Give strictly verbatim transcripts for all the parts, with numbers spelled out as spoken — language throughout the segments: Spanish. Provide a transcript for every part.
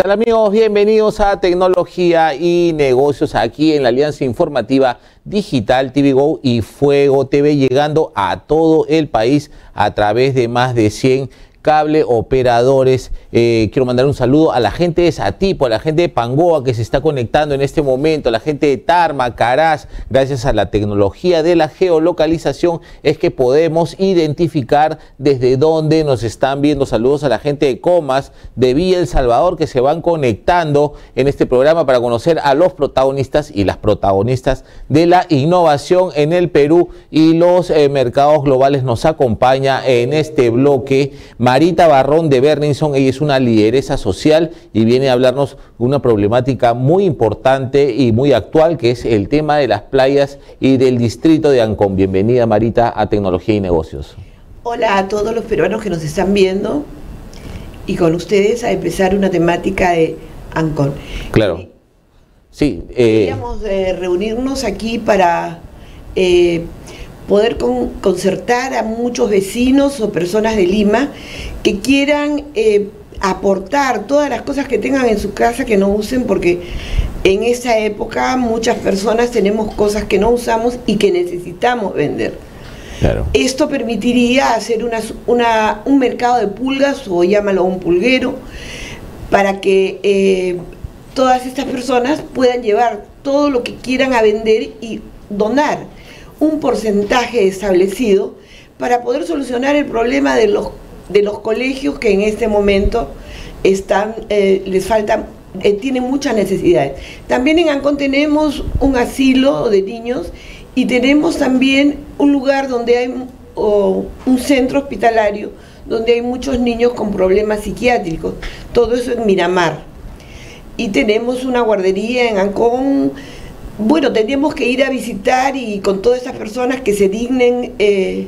tal amigos? Bienvenidos a Tecnología y Negocios aquí en la Alianza Informativa Digital T V Go y Fuego T V, llegando a todo el país a través de más de cien cable operadores. Eh, quiero mandar un saludo a la gente de Satipo, a la gente de Pangoa que se está conectando en este momento, a la gente de Tarma, Caraz. Gracias a la tecnología de la geolocalización es que podemos identificar desde dónde nos están viendo. Saludos a la gente de Comas, de Villa El Salvador, que se van conectando en este programa para conocer a los protagonistas y las protagonistas de la innovación en el Perú y los eh, mercados globales. Nos acompaña en este bloque Marita Barrón de Berninson. Ella es una lideresa social y viene a hablarnos de una problemática muy importante y muy actual, que es el tema de las playas y del distrito de Ancón. Bienvenida, Marita, a Tecnología y Negocios. Hola a todos los peruanos que nos están viendo y con ustedes a empezar una temática de Ancón. Claro. Sí. Eh... Queríamos eh, reunirnos aquí para eh, poder con, concertar a muchos vecinos o personas de Lima que quieran eh, aportar todas las cosas que tengan en su casa que no usen, porque en esa época muchas personas tenemos cosas que no usamos y que necesitamos vender. Claro. Esto permitiría hacer una, una, un mercado de pulgas, o llámalo un pulguero, para que eh, todas estas personas puedan llevar todo lo que quieran a vender y donar un porcentaje establecido para poder solucionar el problema de los, de los colegios que en este momento están, eh, les faltan, eh, tienen muchas necesidades. También en Ancón tenemos un asilo de niños y tenemos también un lugar donde hay oh, un centro hospitalario donde hay muchos niños con problemas psiquiátricos, todo eso en Miramar. Y tenemos una guardería en Ancón. Bueno, tendríamos que ir a visitar y con todas esas personas que se dignen eh,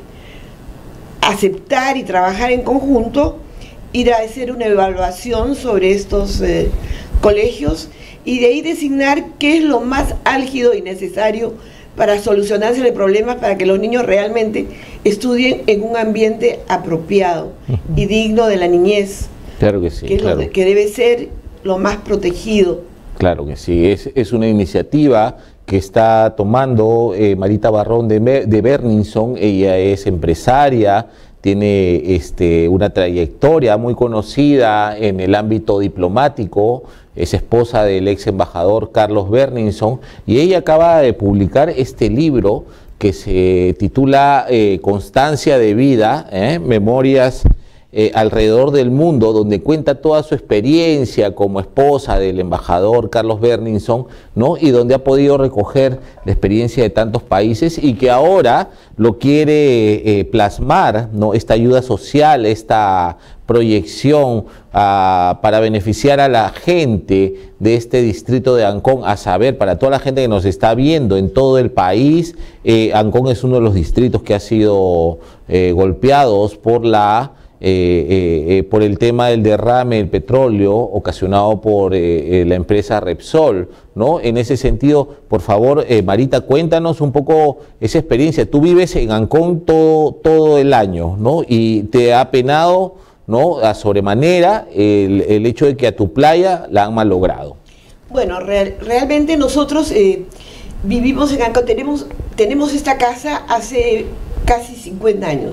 aceptar y trabajar en conjunto, ir a hacer una evaluación sobre estos eh, colegios y de ahí designar qué es lo más álgido y necesario para solucionarse el problema, para que los niños realmente estudien en un ambiente apropiado y digno de la niñez. Claro que sí, que, es claro. lo, que debe ser lo más protegido. Claro que sí, es, es una iniciativa que está tomando eh, Marita Barrón de, de Berninson. Ella es empresaria, tiene este, una trayectoria muy conocida en el ámbito diplomático, es esposa del ex embajador Carlos Berninson, y ella acaba de publicar este libro que se titula eh, Constancia de Vida, ¿eh? Memorias Eh, alrededor del mundo, donde cuenta toda su experiencia como esposa del embajador Carlos Berninson, ¿no? Y donde ha podido recoger la experiencia de tantos países y que ahora lo quiere eh, plasmar, ¿no? Esta ayuda social, esta proyección uh, para beneficiar a la gente de este distrito de Ancón, a saber, para toda la gente que nos está viendo en todo el país, eh, Ancón es uno de los distritos que ha sido eh, golpeados por la Eh, eh, eh, por el tema del derrame del petróleo ocasionado por eh, eh, la empresa Repsol, ¿no? En ese sentido, por favor, eh, Marita, cuéntanos un poco esa experiencia. Tú vives en Ancón todo, todo el año, ¿no? Y te ha penado, ¿no?, a sobremanera el, el hecho de que a tu playa la han malogrado. Bueno, real, realmente nosotros eh, vivimos en Ancón, tenemos, tenemos esta casa hace casi cincuenta años.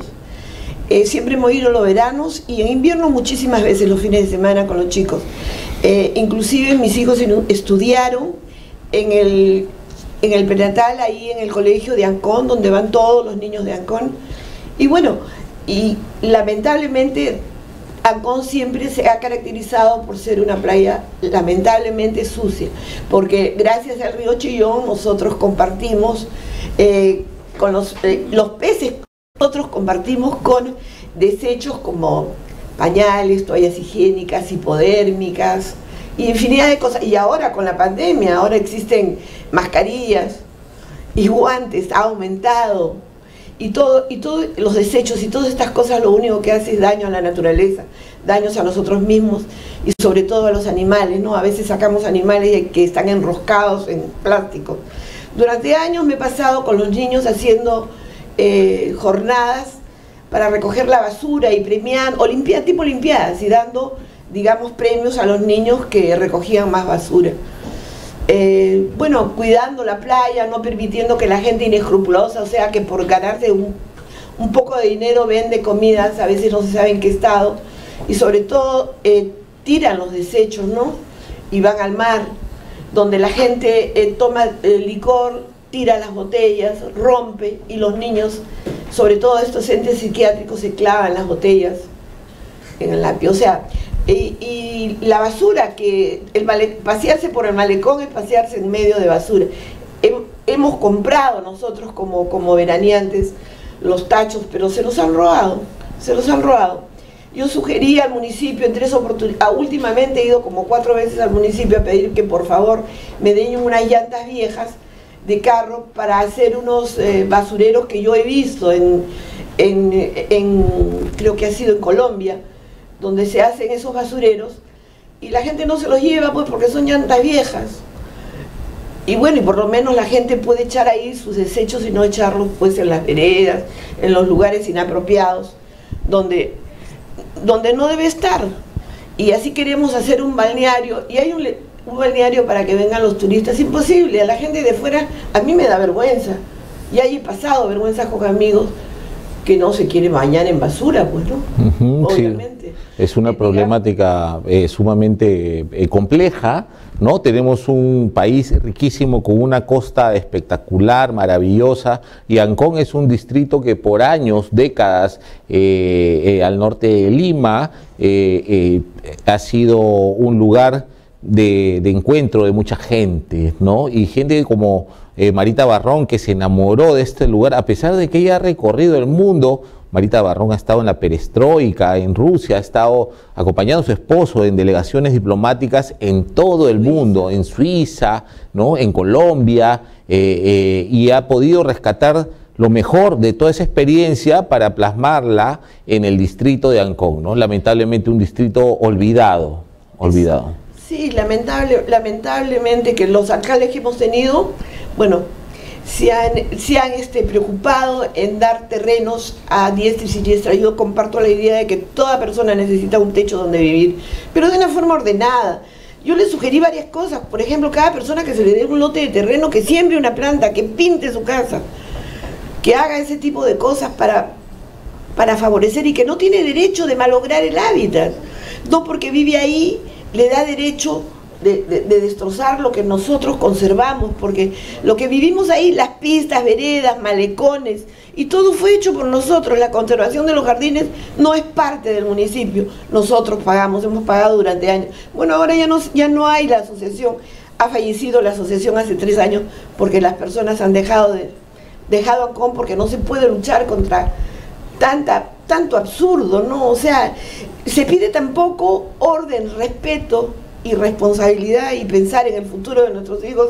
Eh, siempre hemos ido los veranos y en invierno muchísimas veces los fines de semana con los chicos. Eh, inclusive mis hijos estudiaron en el, en el prenatal, ahí en el colegio de Ancón, donde van todos los niños de Ancón. Y bueno, y lamentablemente Ancón siempre se ha caracterizado por ser una playa lamentablemente sucia, porque gracias al río Chillón nosotros compartimos eh, con los, eh, los peces. Nosotros compartimos con desechos como pañales, toallas higiénicas, hipodérmicas y infinidad de cosas. Y ahora con la pandemia, ahora existen mascarillas y guantes, ha aumentado. Y todo, y todos los desechos y todas estas cosas lo único que hace es daño a la naturaleza, daños a nosotros mismos y sobre todo a los animales, ¿no? A veces sacamos animales que están enroscados en plástico. Durante años me he pasado con los niños haciendo Eh, jornadas para recoger la basura y premiar, o limpiar, tipo limpiadas, y dando digamos, premios a los niños que recogían más basura. Eh, bueno, cuidando la playa, no permitiendo que la gente inescrupulosa, o sea, que por ganarse un, un poco de dinero vende comidas, a veces no se sabe en qué estado, y sobre todo eh, tiran los desechos, ¿no? Y van al mar, donde la gente eh, toma eh, licor, tira las botellas, rompe, y los niños, sobre todo estos entes psiquiátricos, se clavan las botellas en el lápiz. O sea, y, y la basura, que el male, pasearse por el malecón es pasearse en medio de basura. Hem, hemos comprado nosotros como, como veraneantes los tachos, pero se los han robado, se los han robado. Yo sugerí al municipio en tres oportunidades, últimamente he ido como cuatro veces al municipio a pedir que por favor me den unas llantas viejas de carro para hacer unos eh, basureros que yo he visto en, en, en, creo que ha sido en Colombia, donde se hacen esos basureros y la gente no se los lleva pues porque son llantas viejas. Y bueno, y por lo menos la gente puede echar ahí sus desechos y no echarlos pues en las veredas, en los lugares inapropiados, donde, donde no debe estar. Y así queremos hacer un balneario, y hay un, un balneario para que vengan los turistas. Imposible, a la gente de fuera, a mí me da vergüenza. Ya he pasado vergüenza con amigos que no se quiere bañar en basura, pues, ¿no? Uh-huh, obviamente. Sí. Es una problemática eh, sumamente eh, compleja, ¿no? Tenemos un país riquísimo con una costa espectacular, maravillosa, y Ancón es un distrito que por años, décadas, eh, eh, al norte de Lima, eh, eh, ha sido un lugar de, de encuentro de mucha gente, ¿no? Y gente como eh, Marita Barrón, que se enamoró de este lugar, a pesar de que ella ha recorrido el mundo. Marita Barrón ha estado en la perestroika, en Rusia, ha estado acompañando a su esposo en delegaciones diplomáticas en todo el mundo, en Suiza, ¿no? En Colombia, eh, eh, y ha podido rescatar lo mejor de toda esa experiencia para plasmarla en el distrito de Ancón, ¿no? Lamentablemente un distrito olvidado, olvidado. Sí, lamentable, lamentablemente que los alcaldes que hemos tenido, bueno, se han, se han este, preocupado en dar terrenos a diestra y siniestra. Yo comparto la idea de que toda persona necesita un techo donde vivir, pero de una forma ordenada. Yo le sugerí varias cosas, por ejemplo, cada persona que se le dé un lote de terreno, que siembre una planta, que pinte su casa, que haga ese tipo de cosas para, para favorecer, y que no tiene derecho de malograr el hábitat. No porque vive ahí le da derecho De, de, de destrozar lo que nosotros conservamos, porque lo que vivimos ahí, las pistas, veredas, malecones, y todo fue hecho por nosotros. La conservación de los jardines no es parte del municipio, nosotros pagamos, hemos pagado durante años. Bueno, ahora ya no, ya no hay la asociación, ha fallecido la asociación hace tres años porque las personas han dejado de, dejado Ancón, porque no se puede luchar contra tanta, tanto absurdo, ¿no? O sea, se pide tampoco orden, respeto y responsabilidad, y pensar en el futuro de nuestros hijos,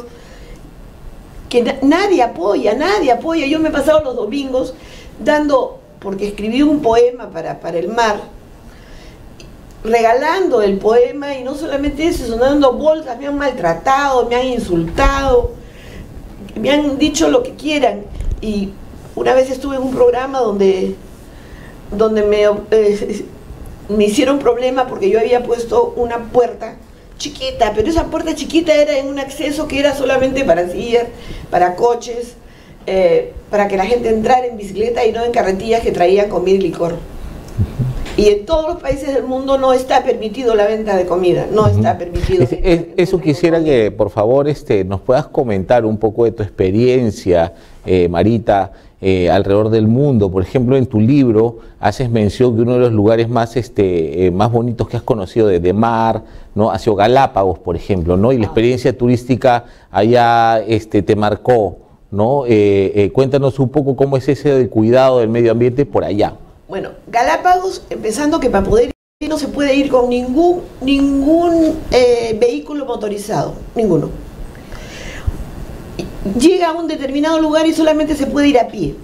que na nadie apoya, nadie apoya. Yo me he pasado los domingos dando, porque escribí un poema para, para el mar, regalando el poema, y no solamente eso, sino dando bolsas. Me han maltratado, me han insultado, me han dicho lo que quieran. Y una vez estuve en un programa donde, donde me, eh, me hicieron problema porque yo había puesto una puerta chiquita, pero esa puerta chiquita era en un acceso que era solamente para sillas, para coches, eh, para que la gente entrara en bicicleta y no en carretillas que traían comida y licor. Y en todos los países del mundo no está permitido la venta de comida, no está permitido. Es, es, eso quisiera que por favor este, nos puedas comentar un poco de tu experiencia, eh, Marita, eh, alrededor del mundo. Por ejemplo, en tu libro haces mención que uno de los lugares más, este, eh, más bonitos que has conocido de, de mar, ¿no? Ha sido Galápagos, por ejemplo, ¿no? Y la experiencia turística allá este, te marcó, ¿no? Eh, eh, cuéntanos un poco cómo es ese del cuidado del medio ambiente por allá. Bueno, Galápagos, empezando que para poder ir no se puede ir con ningún, ningún eh, vehículo motorizado, ninguno. Llega a un determinado lugar y solamente se puede ir a pie.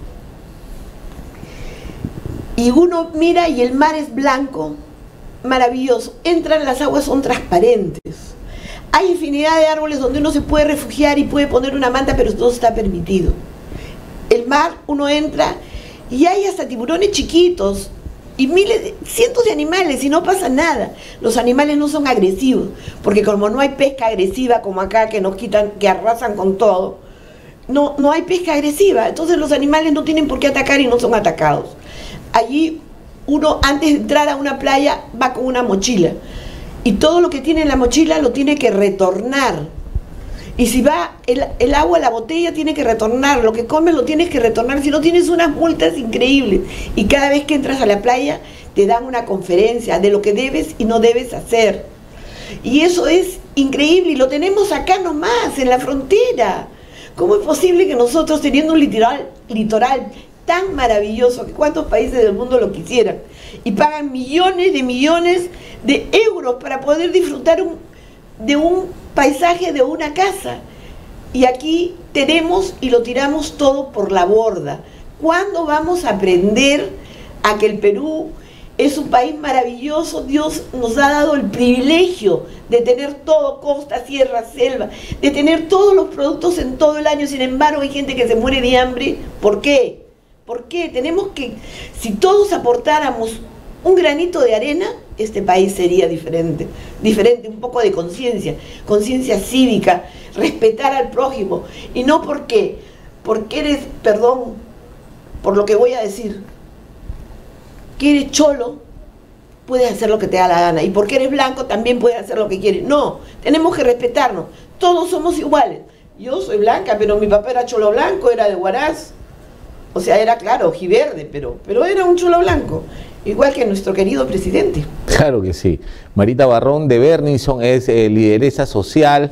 Y uno mira y el mar es blanco, maravilloso. Entran, las aguas son transparentes. Hay infinidad de árboles donde uno se puede refugiar y puede poner una manta, pero todo está permitido. El mar, uno entra y hay hasta tiburones chiquitos y miles, de, cientos de animales y no pasa nada. Los animales no son agresivos, porque como no hay pesca agresiva como acá, que nos quitan, que arrasan con todo, no, no hay pesca agresiva, entonces los animales no tienen por qué atacar y no son atacados. Allí uno antes de entrar a una playa va con una mochila y todo lo que tiene en la mochila lo tiene que retornar. Y si va el, el agua, la botella tiene que retornar, lo que comes lo tienes que retornar, si no tienes unas multas increíbles. Y cada vez que entras a la playa te dan una conferencia de lo que debes y no debes hacer. Y eso es increíble y lo tenemos acá nomás, en la frontera. ¿Cómo es posible que nosotros, teniendo un litoral, litoral tan maravilloso, que cuántos países del mundo lo quisieran, y pagan millones de millones de euros para poder disfrutar un, de un paisaje de una casa, y aquí tenemos y lo tiramos todo por la borda? ¿Cuándo vamos a aprender a que el Perú es un país maravilloso? Dios nos ha dado el privilegio de tener todo, costa, sierra, selva, de tener todos los productos en todo el año. Sin embargo, hay gente que se muere de hambre. ¿Por qué? ¿Por qué? Tenemos que, si todos aportáramos un granito de arena, este país sería diferente, diferente, un poco de conciencia, conciencia cívica, respetar al prójimo, y no porque, porque eres, perdón por lo que voy a decir, que eres cholo, puedes hacer lo que te da la gana, y porque eres blanco también puedes hacer lo que quieres. No, tenemos que respetarnos, todos somos iguales. Yo soy blanca, pero mi papá era cholo blanco, era de Huaraz, o sea, era claro, ojiverde, pero, pero era un cholo blanco. Igual que nuestro querido presidente. Claro que sí. Marita Barrón de Berninson es eh, lideresa social,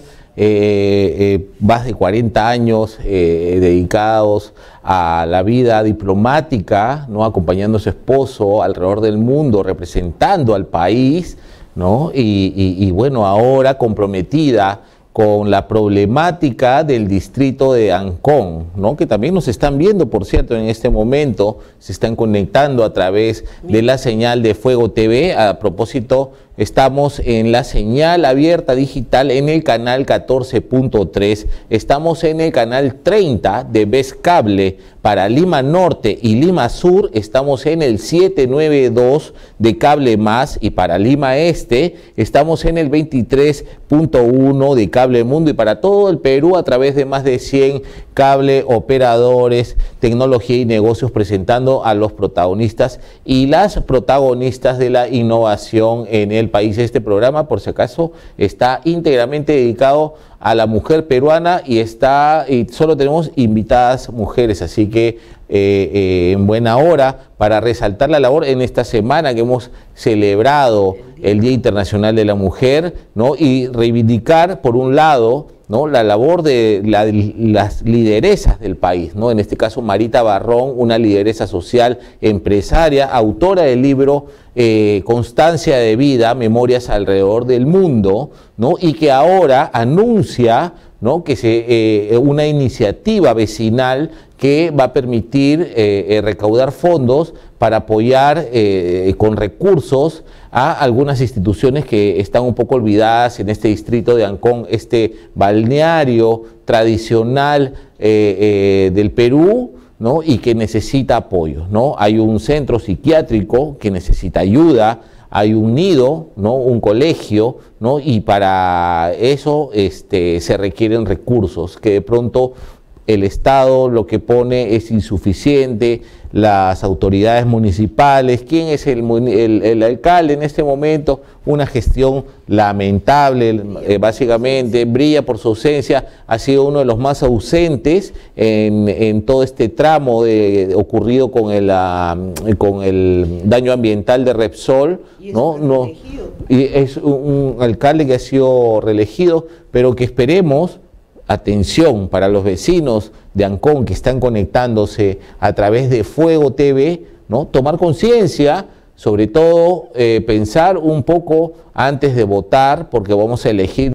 eh, eh, más de cuarenta años eh, dedicados a la vida diplomática, ¿no? Acompañando a su esposo alrededor del mundo, representando al país, ¿no? Y, y, y bueno, ahora comprometida con la problemática del distrito de Ancón, ¿no? Que también nos están viendo, por cierto, en este momento, se están conectando a través de la señal de Fuego T V. A propósito, estamos en la señal abierta digital en el canal catorce punto tres, estamos en el canal treinta de Vez Cable para Lima Norte y Lima Sur, estamos en el setecientos noventa y dos de Cable Más, y para Lima Este estamos en el veintitrés punto uno de Cable Mundo, y para todo el Perú a través de más de cien cable operadores, tecnología y negocios, presentando a los protagonistas y las protagonistas de la innovación en el país. Este programa, por si acaso, está íntegramente dedicado a la mujer peruana y está y solo tenemos invitadas mujeres, así que eh, eh, en buena hora para resaltar la labor en esta semana que hemos celebrado el Día Internacional de la Mujer, ¿no? Y reivindicar, por un lado, ¿no?, la labor de la, las lideresas del país, ¿no? En este caso Marita Barrón, una lideresa social, empresaria, autora del libro eh, Constancia de Vida, Memorias alrededor del mundo, ¿no? Y que ahora anuncia, ¿no?, que se, eh, una iniciativa vecinal que va a permitir eh, eh, recaudar fondos para apoyar eh, con recursos a algunas instituciones que están un poco olvidadas en este distrito de Ancón, este balneario tradicional eh, eh, del Perú, ¿no?, y que necesita apoyo, ¿no? Hay un centro psiquiátrico que necesita ayuda, hay un nido, ¿no?, un colegio, ¿no?, y para eso este, se requieren recursos que de pronto el Estado lo que pone es insuficiente, las autoridades municipales, ¿quién es el, el, el alcalde en este momento? Una gestión lamentable, eh, básicamente, brilla por su ausencia, ha sido uno de los más ausentes en, en todo este tramo de, de, ocurrido con el, uh, con el daño ambiental de Repsol, y ¿no? No, y es un, un alcalde que ha sido reelegido, pero que esperemos, atención para los vecinos de Ancón que están conectándose a través de Fuego T V, ¿no?, tomar conciencia, sobre todo eh, pensar un poco antes de votar, porque vamos a elegir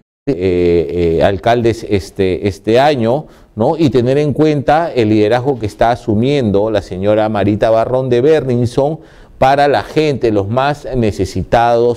eh, eh, alcaldes este, este año, ¿no?, y tener en cuenta el liderazgo que está asumiendo la señora Marita Barrón de Berninson para la gente, los más necesitados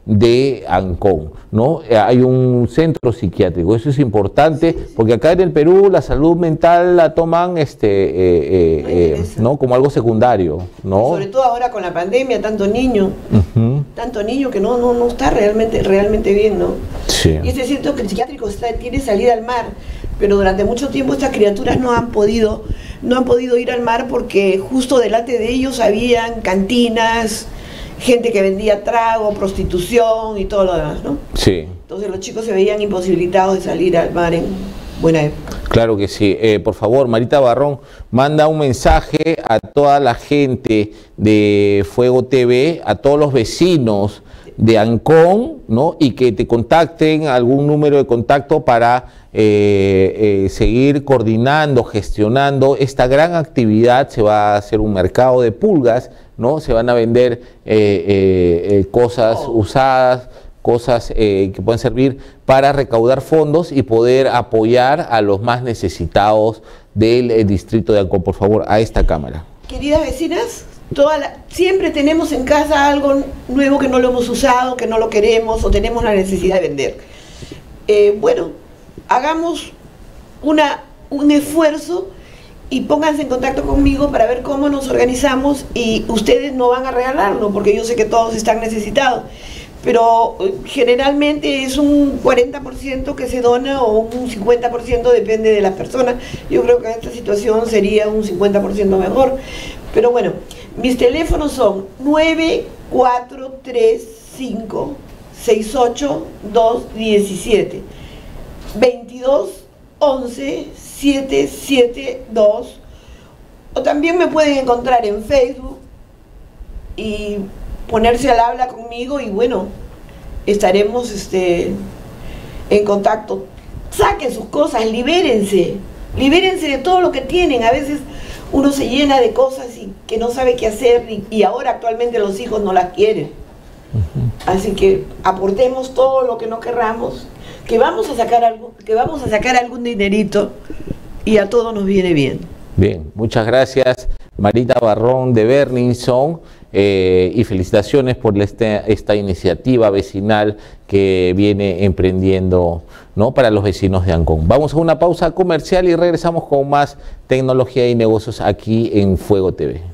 de Ancón, ¿no? Hay un centro psiquiátrico, eso es importante, porque acá en el Perú la salud mental la toman este, eh, eh, eh, ¿no? como algo secundario, ¿no? Sobre todo ahora con la pandemia, tanto niño, uh-huh. tanto niño que no, no, no está realmente, realmente bien, ¿no? Sí. Y este centro psiquiátrico está, tiene salida al mar, pero durante mucho tiempo estas criaturas no han podido, no han podido ir al mar porque justo delante de ellos habían cantinas, gente que vendía trago, prostitución y todo lo demás, ¿no? Sí. Entonces los chicos se veían imposibilitados de salir al mar en buena época. Claro que sí. Eh, por favor, Marita Barrón, manda un mensaje a toda la gente de Fuego T V, a todos los vecinos de Ancón, ¿no? Y que te contacten, algún número de contacto para eh, eh, seguir coordinando, gestionando esta gran actividad. Se va a hacer un mercado de pulgas, ¿no? Se van a vender eh, eh, eh, cosas oh. usadas, cosas eh, que pueden servir para recaudar fondos y poder apoyar a los más necesitados del eh, distrito de Ancón. Por favor, a esta cámara. Queridas vecinas, toda la, siempre tenemos en casa algo nuevo que no lo hemos usado, que no lo queremos o tenemos la necesidad de vender. Eh, bueno, hagamos una, un esfuerzo y pónganse en contacto conmigo para ver cómo nos organizamos, y ustedes no van a regalarlo porque yo sé que todos están necesitados, pero generalmente es un cuarenta por ciento que se dona o un cincuenta por ciento, depende de las personas. Yo creo que en esta situación sería un cincuenta por ciento mejor, pero bueno, mis teléfonos son nueve cuatro tres cinco seis ocho dos uno siete, veintidós once siete siete dos, o también me pueden encontrar en Facebook y ponerse al habla conmigo y bueno, estaremos este, en contacto. Saquen sus cosas, libérense, libérense de todo lo que tienen. A veces uno se llena de cosas y que no sabe qué hacer, y, y ahora actualmente los hijos no las quieren. Uh-huh. Así que aportemos todo lo que no querramos, que vamos a sacar algo, que vamos a sacar algún dinerito y a todos nos viene bien. Bien, muchas gracias, Marita Barrón de Berninson, eh, y felicitaciones por este, esta iniciativa vecinal que viene emprendiendo, ¿no?, para los vecinos de Ancón. Vamos a una pausa comercial y regresamos con más tecnología y negocios aquí en Fuego T V.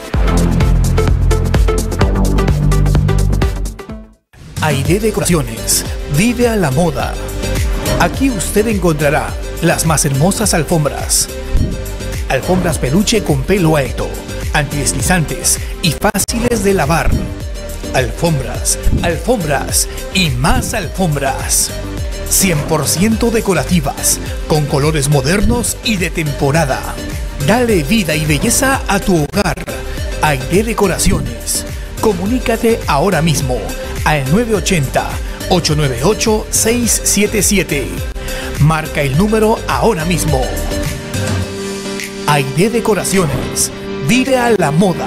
Aide Decoraciones, vive a la moda. Aquí usted encontrará las más hermosas alfombras. Alfombras peluche con pelo alto, antideslizantes y fáciles de lavar. Alfombras, alfombras y más alfombras. cien por ciento decorativas, con colores modernos y de temporada. Dale vida y belleza a tu hogar. Aide Decoraciones. Comunícate ahora mismo al nueve ochenta, ocho nueve ocho, seis siete siete. Marca el número ahora mismo. Aide Decoraciones. Vive a la moda.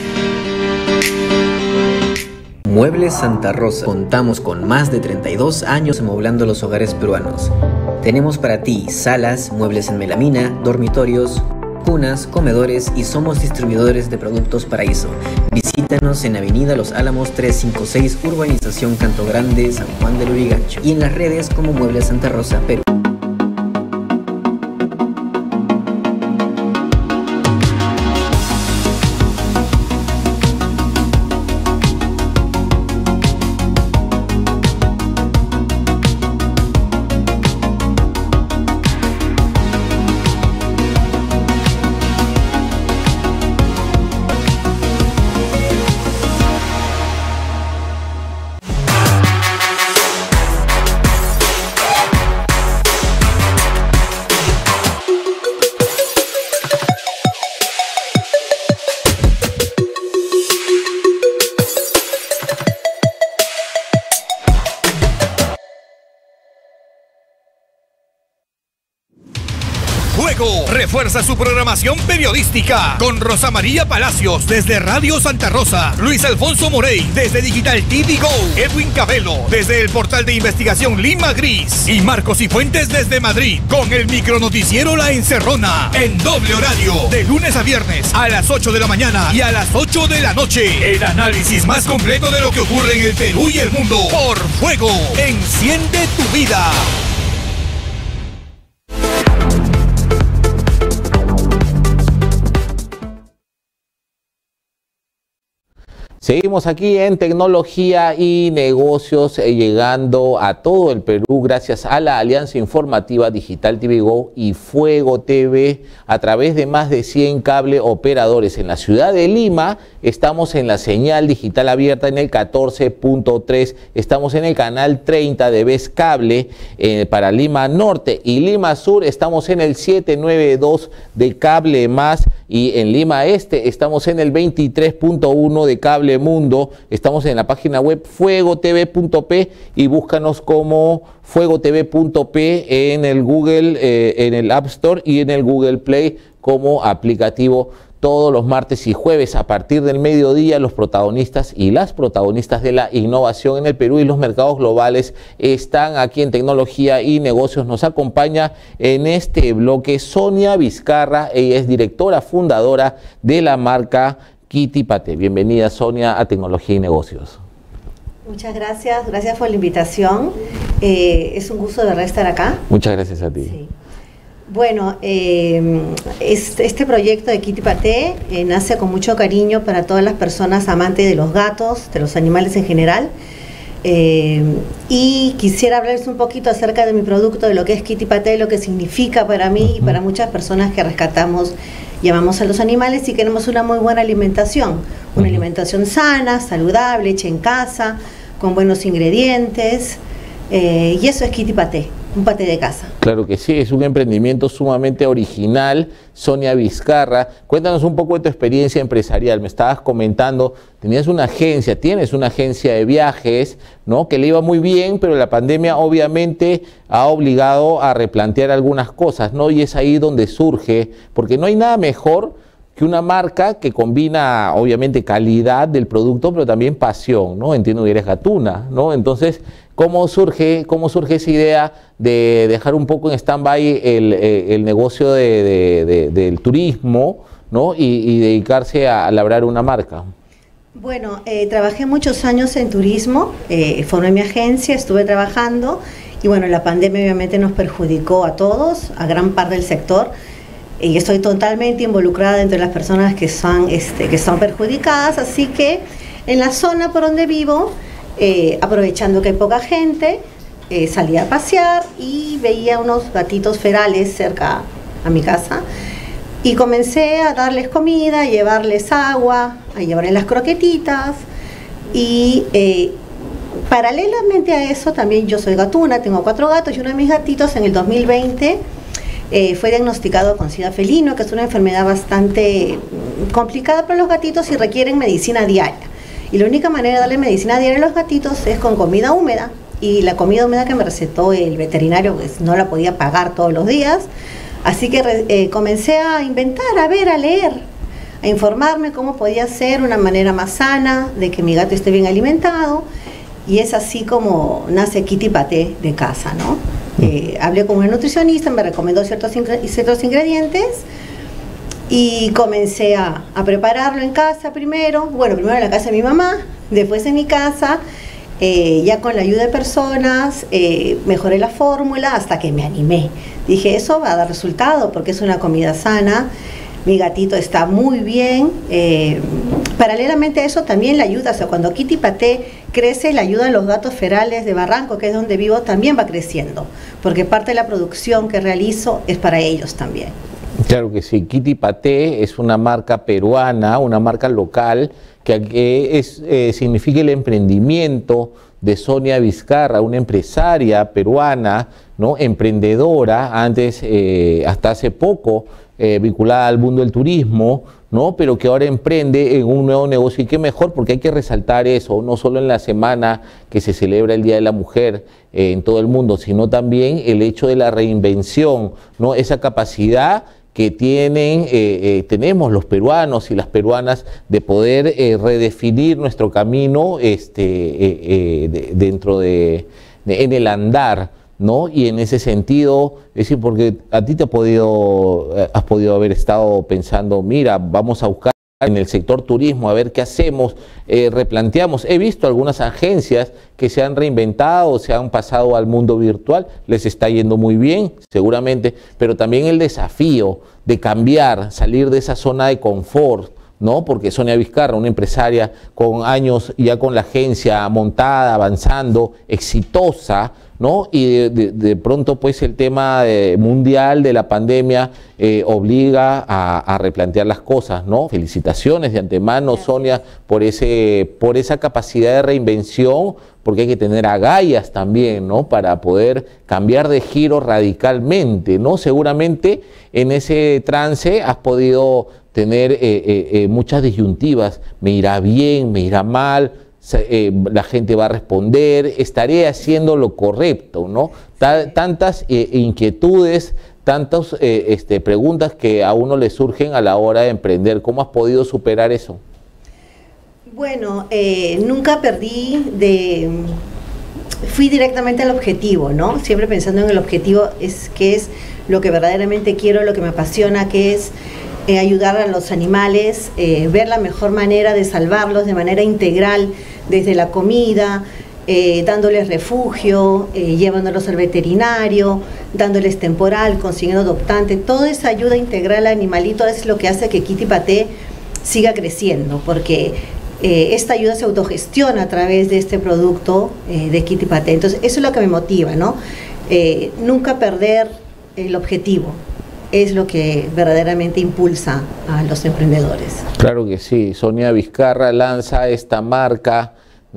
Muebles Santa Rosa. Contamos con más de treinta y dos años amoblando los hogares peruanos. Tenemos para ti salas, muebles en melamina, dormitorios, cunas, comedores, y somos distribuidores de productos Paraíso. Visítanos en Avenida Los Álamos trescientos cincuenta y seis, Urbanización Canto Grande, San Juan del Lurigancho, y en las redes como Muebles Santa Rosa, Perú. Fuego refuerza su programación periodística con Rosa María Palacios desde Radio Santa Rosa, Luis Alfonso Morey desde Digital T V Go, Edwin Cabello desde el portal de investigación Lima Gris y Marcos y Fuentes desde Madrid con el micronoticiero La Encerrona en doble horario de lunes a viernes a las ocho de la mañana y a las ocho de la noche. El análisis más completo de lo que ocurre en el Perú y el mundo por Fuego. Enciende tu vida. Seguimos aquí en Tecnología y Negocios, eh, llegando a todo el Perú gracias a la Alianza Informativa Digital T V Go y Fuego T V a través de más de cien cable operadores. En la ciudad de Lima estamos en la señal digital abierta en el catorce punto tres, estamos en el canal treinta de Vez Cable eh, para Lima Norte y Lima Sur estamos en el setecientos noventa y dos de Cable Más y en Lima Este estamos en el veintitrés punto uno de Cable Mundo. Estamos en la página web fuego t v punto p y búscanos como fuego t v punto p en el Google, eh, en el App Store y en el Google Play como aplicativo. Todos los martes y jueves a partir del mediodía los protagonistas y las protagonistas de la innovación en el Perú y los mercados globales están aquí en Tecnología y Negocios. Nos acompaña en este bloque Sonia Vizcarra, ella es directora fundadora de la marca Kitty Paté. Bienvenida, Sonia, a Tecnología y Negocios. Muchas gracias, gracias por la invitación. Eh, es un gusto de verdad estar acá. Muchas gracias a ti. Sí. Bueno, eh, este, este proyecto de Kitty Paté eh, nace con mucho cariño para todas las personas amantes de los gatos, de los animales en general. Eh, y quisiera hablarles un poquito acerca de mi producto, de lo que es Kitty Paté, lo que significa para mí y para muchas personas que rescatamos y amamos a los animales y queremos una muy buena alimentación, una alimentación sana, saludable, hecha en casa, con buenos ingredientes, eh, y eso es Kitty Paté, un paté de casa. Claro que sí, es un emprendimiento sumamente original. Sonia Vizcarra, cuéntanos un poco de tu experiencia empresarial. Me estabas comentando, tenías una agencia, tienes una agencia de viajes, ¿no? Que le iba muy bien, pero la pandemia obviamente ha obligado a replantear algunas cosas, ¿no? Y es ahí donde surge, porque no hay nada mejor que una marca que combina obviamente calidad del producto, pero también pasión, ¿no? Entiendo que eres gatuna, ¿no? Entonces, ¿cómo surge, cómo surge esa idea de dejar un poco en stand-by el, el negocio de, de, de, del turismo, ¿no? Y, y dedicarse a, a labrar una marca? Bueno, eh, trabajé muchos años en turismo, eh, formé mi agencia, estuve trabajando y bueno, la pandemia obviamente nos perjudicó a todos, a gran parte del sector. Y estoy totalmente involucrada entre las personas que son, este, que son perjudicadas, así que en la zona por donde vivo, eh, aprovechando que hay poca gente, eh, salía a pasear y veía unos gatitos ferales cerca a mi casa y comencé a darles comida, a llevarles agua, a llevarles las croquetitas y eh, paralelamente a eso también yo soy gatuna, tengo cuatro gatos y uno de mis gatitos en el dos mil veinte Eh, fue diagnosticado con sida felino, que es una enfermedad bastante complicada para los gatitos y requieren medicina diaria. Y la única manera de darle medicina diaria a los gatitos es con comida húmeda. Y la comida húmeda que me recetó el veterinario pues no la podía pagar todos los días. Así que eh, comencé a inventar, a ver, a leer, a informarme cómo podía ser una manera más sana de que mi gato esté bien alimentado. Y es así como nace Kitty Paté de casa, ¿no? Eh, hablé con una nutricionista, me recomendó ciertos, ciertos ingredientes y comencé a, a prepararlo en casa primero, bueno, primero en la casa de mi mamá, después en mi casa, eh, ya con la ayuda de personas, eh, mejoré la fórmula hasta que me animé. Dije, eso va a dar resultado porque es una comida sana, mi gatito está muy bien. Eh, paralelamente a eso también la ayuda, o sea, cuando Kitty Paté crece, la ayuda a los gatos ferales de Barranco, que es donde vivo, también va creciendo, porque parte de la producción que realizo es para ellos también. Claro que sí, Kitty Paté es una marca peruana, una marca local, que es, eh, significa el emprendimiento de Sonia Vizcarra, una empresaria peruana, ¿no? Emprendedora, antes, eh, hasta hace poco, eh, vinculada al mundo del turismo, ¿no? Pero que ahora emprende en un nuevo negocio, y qué mejor, porque hay que resaltar eso, no solo en la semana que se celebra el Día de la Mujer eh, en todo el mundo, sino también el hecho de la reinvención, ¿no? Esa capacidad que tienen, eh, eh, tenemos los peruanos y las peruanas de poder eh, redefinir nuestro camino este, eh, eh, de, dentro de, de, en el andar, ¿no? Y en ese sentido, es decir, porque a ti te ha podido, has podido haber estado pensando, mira, vamos a buscar en el sector turismo, a ver qué hacemos, eh, replanteamos. He visto algunas agencias que se han reinventado, se han pasado al mundo virtual, les está yendo muy bien, seguramente, pero también el desafío de cambiar, salir de esa zona de confort, ¿no? Porque Sonia Vizcarra, una empresaria con años ya con la agencia montada, avanzando, exitosa, ¿no? Y de, de, de pronto pues el tema de, mundial de la pandemia eh, obliga a, a replantear las cosas, ¿no? Felicitaciones de antemano, Sonia, por, ese, por esa capacidad de reinvención, porque hay que tener agallas también, ¿no? Para poder cambiar de giro radicalmente, ¿no? Seguramente en ese trance has podido tener eh, eh, eh, muchas disyuntivas, me irá bien, me irá mal, Eh, la gente va a responder, estaré haciendo lo correcto, ¿no? Ta tantas eh, inquietudes, tantas eh, este, preguntas que a uno le surgen a la hora de emprender. ¿Cómo has podido superar eso? Bueno, eh, nunca perdí de... Fui directamente al objetivo, ¿no? Siempre pensando en el objetivo, es que es lo que verdaderamente quiero, lo que me apasiona, que es eh, ayudar a los animales, eh, ver la mejor manera de salvarlos de manera integral, desde la comida, eh, dándoles refugio, eh, llevándolos al veterinario, dándoles temporal, consiguiendo adoptante. Toda esa ayuda integral al animalito es lo que hace que Kitty Paté siga creciendo, porque eh, esta ayuda se autogestiona a través de este producto eh, de Kitty Paté. Entonces eso es lo que me motiva, ¿no? Eh, nunca perder el objetivo es lo que verdaderamente impulsa a los emprendedores. Claro que sí. Sonia Vizcarra lanza esta marca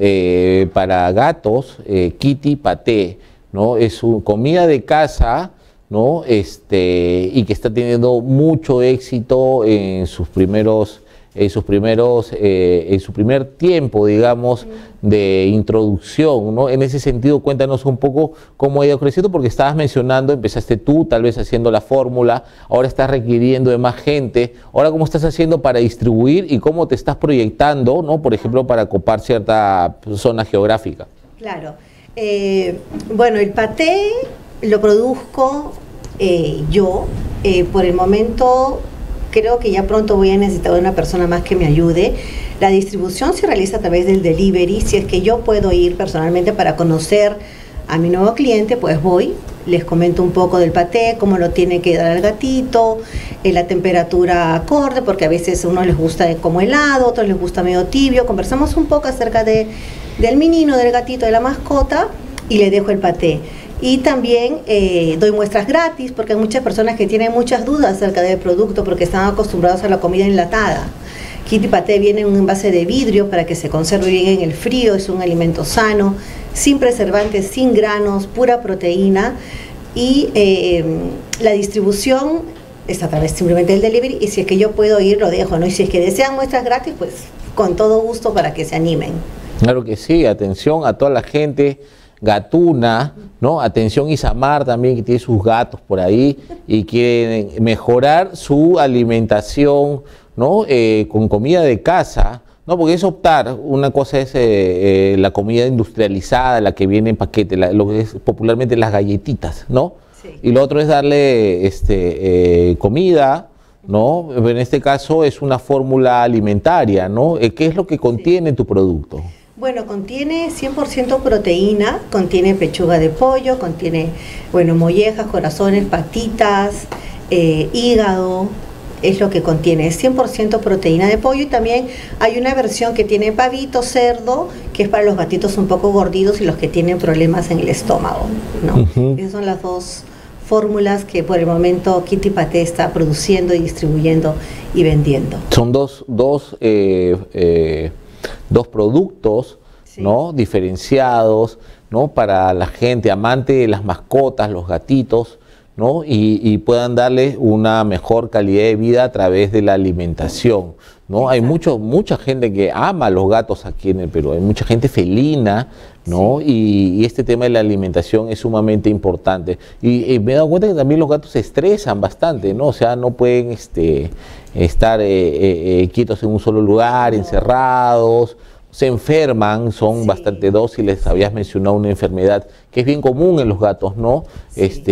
eh, para gatos, eh, Kitty Paté, ¿no? Es su comida de casa, ¿no? Este, y que está teniendo mucho éxito en sus primeros en sus primeros, eh, en su primer tiempo, digamos, de introducción, ¿no? En ese sentido, cuéntanos un poco cómo ha ido creciendo, porque estabas mencionando, empezaste tú tal vez haciendo la fórmula, ahora estás requiriendo de más gente, ahora cómo estás haciendo para distribuir y cómo te estás proyectando, ¿no? Por ejemplo, para copar cierta zona geográfica. Claro. Eh, bueno, el paté lo produzco eh, yo, eh, por el momento. Creo que ya pronto voy a necesitar de una persona más que me ayude. La distribución se realiza a través del delivery. Si es que yo puedo ir personalmente para conocer a mi nuevo cliente, pues voy, les comento un poco del paté, cómo lo tiene que dar al gatito, en la temperatura acorde, porque a veces a unos les gusta como helado, a otros les gusta medio tibio. Conversamos un poco acerca de, del menino, del gatito, de la mascota, y le dejo el paté. Y también eh, doy muestras gratis, porque hay muchas personas que tienen muchas dudas acerca del producto porque están acostumbrados a la comida enlatada. Kitty Paté viene en un envase de vidrio para que se conserve bien en el frío, es un alimento sano, sin preservantes, sin granos, pura proteína, y eh, la distribución es a través simplemente del delivery, y si es que yo puedo ir, lo dejo, ¿no? Y si es que desean muestras gratis, pues con todo gusto para que se animen. Claro que sí, atención a toda la gente gatuna, ¿no? Atención Isamar también, que tiene sus gatos por ahí y quieren mejorar su alimentación, ¿no? Eh, con comida de casa, ¿no? Porque es optar, una cosa es eh, eh, la comida industrializada, la que viene en paquete, la, lo que es popularmente las galletitas, ¿no? Sí. Y lo otro es darle este, eh, comida, ¿no? En este caso es una fórmula alimentaria, ¿no? Eh, ¿Qué es lo que contiene sí. tu producto? Bueno, contiene cien por ciento proteína, contiene pechuga de pollo, contiene, bueno, mollejas, corazones, patitas, eh, hígado, es lo que contiene, es cien por ciento proteína de pollo, y también hay una versión que tiene pavito, cerdo, que es para los gatitos un poco gorditos y los que tienen problemas en el estómago, ¿no? Uh-huh. Esas son las dos fórmulas que por el momento Kitty Paté está produciendo y distribuyendo y vendiendo. Son dos, dos eh, eh... dos productos, sí. ¿no? diferenciados, ¿no? Para la gente amante de las mascotas, los gatitos, ¿no? Y, y puedan darles una mejor calidad de vida a través de la alimentación, ¿no? Hay mucho, mucha gente que ama a los gatos aquí en el Perú, hay mucha gente felina, ¿no? Sí. Y, y este tema de la alimentación es sumamente importante. Y, y me he dado cuenta que también los gatos se estresan bastante, ¿no? O sea, no pueden este, estar eh, eh, eh, quietos en un solo lugar, no. encerrados, se enferman, son sí. bastante dóciles. Habías mencionado una enfermedad que es bien común en los gatos, ¿no? Sí. Este,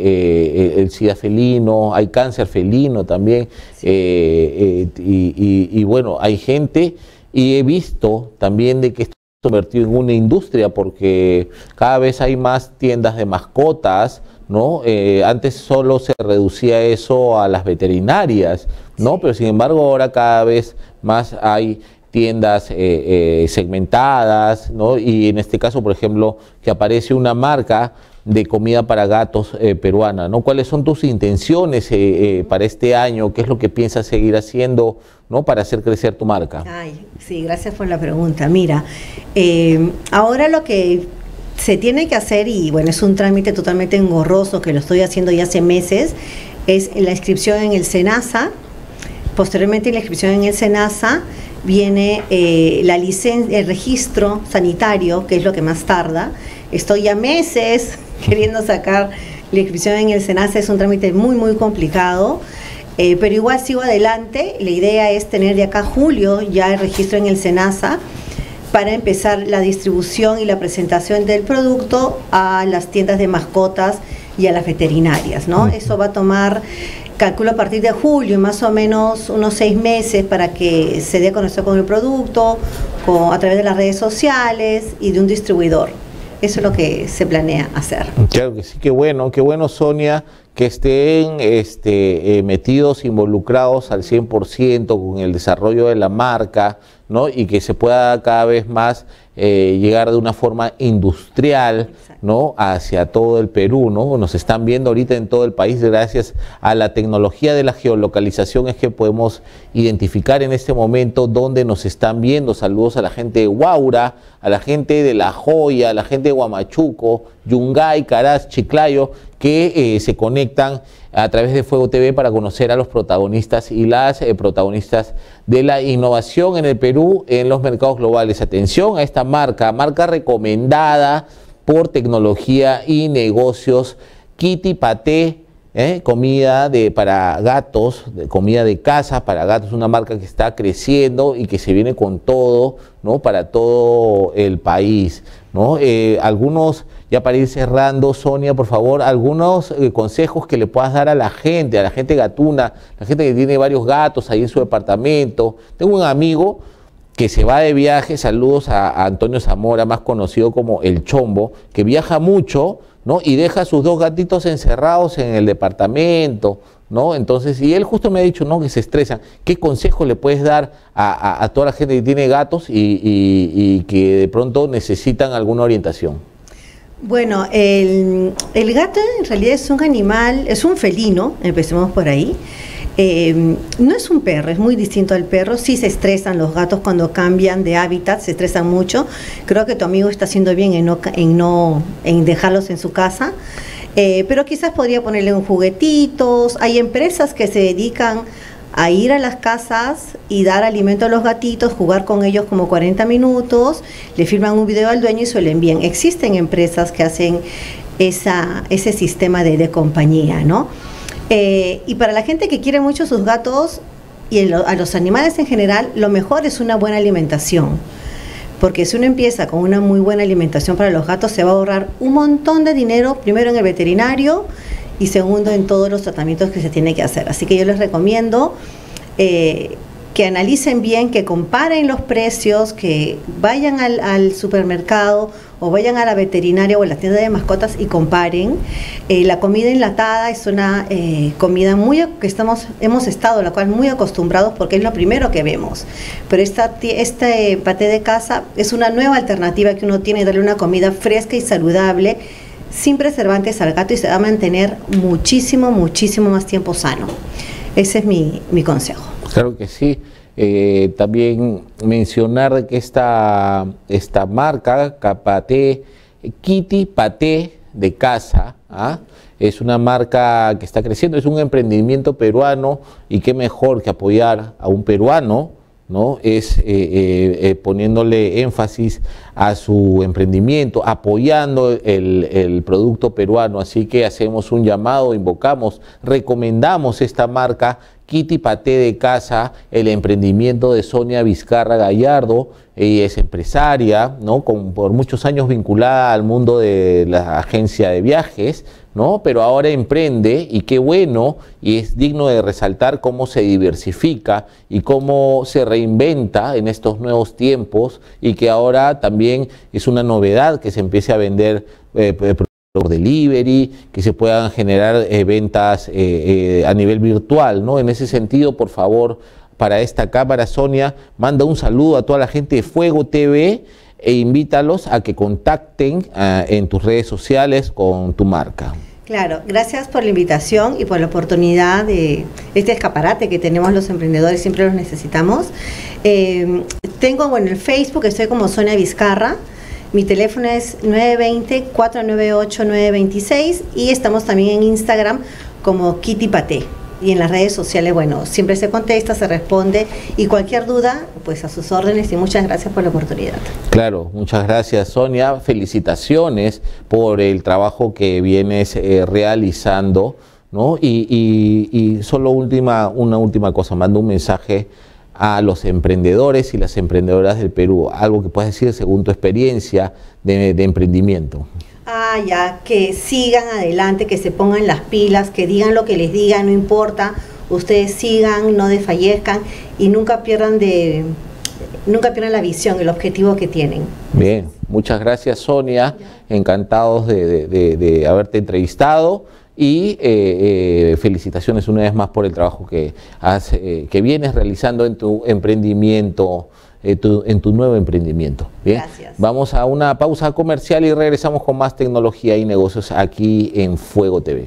eh, el sida felino, hay cáncer felino también, sí. eh, eh, y, y, y bueno, hay gente, y he visto también de que esto se ha convertido en una industria, porque cada vez hay más tiendas de mascotas, ¿no? Eh, antes solo se reducía eso a las veterinarias, ¿no? Sí. Pero sin embargo ahora cada vez más hay tiendas eh, eh, segmentadas, ¿no? Y en este caso, por ejemplo, que aparece una marca de comida para gatos eh, peruana, ¿no? ¿Cuáles son tus intenciones eh, eh, para este año? ¿Qué es lo que piensas seguir haciendo, ¿no? para hacer crecer tu marca? Ay, sí, gracias por la pregunta. Mira, eh, ahora lo que se tiene que hacer, y bueno, es un trámite totalmente engorroso que lo estoy haciendo ya hace meses, es la inscripción en el SENASA. Posteriormente, la inscripción en el SENASA viene eh, la licencia, el registro sanitario, que es lo que más tarda. Estoy ya meses queriendo sacar la inscripción en el SENASA, es un trámite muy muy complicado, eh, pero igual sigo adelante. La idea es tener de acá a julio ya el registro en el SENASA para empezar la distribución y la presentación del producto a las tiendas de mascotas y a las veterinarias, ¿no? Eso va a tomar, calculo a partir de julio, más o menos unos seis meses para que se dé a conocer con el producto, con, a través de las redes sociales y de un distribuidor. Eso es lo que se planea hacer. Claro que sí, qué bueno, qué bueno, Sonia, que estén este, eh, metidos, involucrados al cien por ciento con el desarrollo de la marca, ¿no? Y que se pueda cada vez más eh, llegar de una forma industrial, ¿no? hacia todo el Perú, ¿no? Nos están viendo ahorita en todo el país gracias a la tecnología de la geolocalización, es que podemos identificar en este momento dónde nos están viendo. Saludos a la gente de Huaura, a la gente de La Joya, a la gente de Huamachuco, Yungay, Caraz, Chiclayo, que eh, se conectan a través de Fuego T V para conocer a los protagonistas y las eh, protagonistas de la innovación en el Perú en los mercados globales. Atención a esta marca, marca recomendada por tecnología y negocios, Kitty Paté, ¿eh? comida de, para gatos, de, comida de casa para gatos, una marca que está creciendo y que se viene con todo, ¿no? para todo el país, ¿no? Eh, algunos, ya para ir cerrando, Sonia, por favor, algunos eh, consejos que le puedas dar a la gente, a la gente gatuna, la gente que tiene varios gatos ahí en su departamento. Tengo un amigo que se va de viaje, saludos a, a Antonio Zamora, más conocido como El Chombo, que viaja mucho, ¿no? y deja a sus dos gatitos encerrados en el departamento, ¿no? Entonces, y él justo me ha dicho, ¿no? que se estresan. ¿Qué consejo le puedes dar a, a, a toda la gente que tiene gatos y, y, y que de pronto necesitan alguna orientación? Bueno, el, el gato en realidad es un animal, es un felino, empecemos por ahí. Eh, no es un perro, es muy distinto al perro. Sí se estresan los gatos cuando cambian de hábitat, se estresan mucho. Creo que tu amigo está haciendo bien en no, en no en dejarlos en su casa, eh, pero quizás podría ponerle un juguetitos. Hay empresas que se dedican a ir a las casas y dar alimento a los gatitos, jugar con ellos como cuarenta minutos, le firman un video al dueño y se lo envían. Existen empresas que hacen esa, ese sistema de, de compañía, ¿no? Eh, y para la gente que quiere mucho sus gatos y el, a los animales en general, lo mejor es una buena alimentación. Porque si uno empieza con una muy buena alimentación para los gatos, se va a ahorrar un montón de dinero, primero en el veterinario y segundo en todos los tratamientos que se tiene que hacer. Así que yo les recomiendo eh, que analicen bien, que comparen los precios, que vayan al, al supermercado o vayan a la veterinaria o a la tienda de mascotas y comparen. Eh, la comida enlatada es una eh, comida muy que estamos hemos estado, la cual muy acostumbrados porque es lo primero que vemos. Pero esta este paté de casa es una nueva alternativa que uno tiene, darle una comida fresca y saludable, sin preservantes al gato, y se va a mantener muchísimo, muchísimo más tiempo sano. Ese es mi, mi consejo. Claro que sí. Eh, también mencionar que esta, esta marca, Paté, Kitty Paté de casa, ¿ah? es una marca que está creciendo, es un emprendimiento peruano y qué mejor que apoyar a un peruano, ¿no? Es eh, eh, eh, poniéndole énfasis a su emprendimiento, apoyando el, el producto peruano. Así que hacemos un llamado, invocamos, recomendamos esta marca Kitty Paté de Casa, el emprendimiento de Sonia Vizcarra Gallardo. Ella es empresaria, ¿no? Con, por muchos años vinculada al mundo de la agencia de viajes, ¿no? Pero ahora emprende, y qué bueno, y es digno de resaltar cómo se diversifica y cómo se reinventa en estos nuevos tiempos, y que ahora también es una novedad que se empiece a vender eh, por delivery, que se puedan generar eh, ventas eh, eh, a nivel virtual, ¿no? En ese sentido, por favor, para esta cámara, Sonia, manda un saludo a toda la gente de Fuego T V e invítalos a que contacten uh, en tus redes sociales con tu marca. Claro, gracias por la invitación y por la oportunidad de este escaparate que tenemos los emprendedores, siempre los necesitamos. Eh, tengo, bueno, el Facebook, estoy como Sonia Vizcarra. Mi teléfono es nueve dos cero, cuatro nueve ocho, nueve dos seis, y estamos también en Instagram como Kitty Paté. Y en las redes sociales, bueno, siempre se contesta, se responde, y cualquier duda, pues a sus órdenes, y muchas gracias por la oportunidad. Claro, muchas gracias, Sonia. Felicitaciones por el trabajo que vienes eh, realizando, ¿no? Y, y, y solo última, una última cosa, mando un mensaje a los emprendedores y las emprendedoras del Perú, algo que puedas decir según tu experiencia de, de emprendimiento. Ah, ya, que sigan adelante, que se pongan las pilas, que digan lo que les digan, no importa, ustedes sigan, no desfallezcan y nunca pierdan de, nunca pierdan la visión, el objetivo que tienen. Bien, muchas gracias, Sonia, encantados de, de, de, de haberte entrevistado. Y eh, eh, felicitaciones una vez más por el trabajo que, has, eh, que vienes realizando en tu emprendimiento, eh, tu, en tu nuevo emprendimiento. Bien, gracias. Vamos a una pausa comercial y regresamos con más tecnología y negocios aquí en Fuego T V.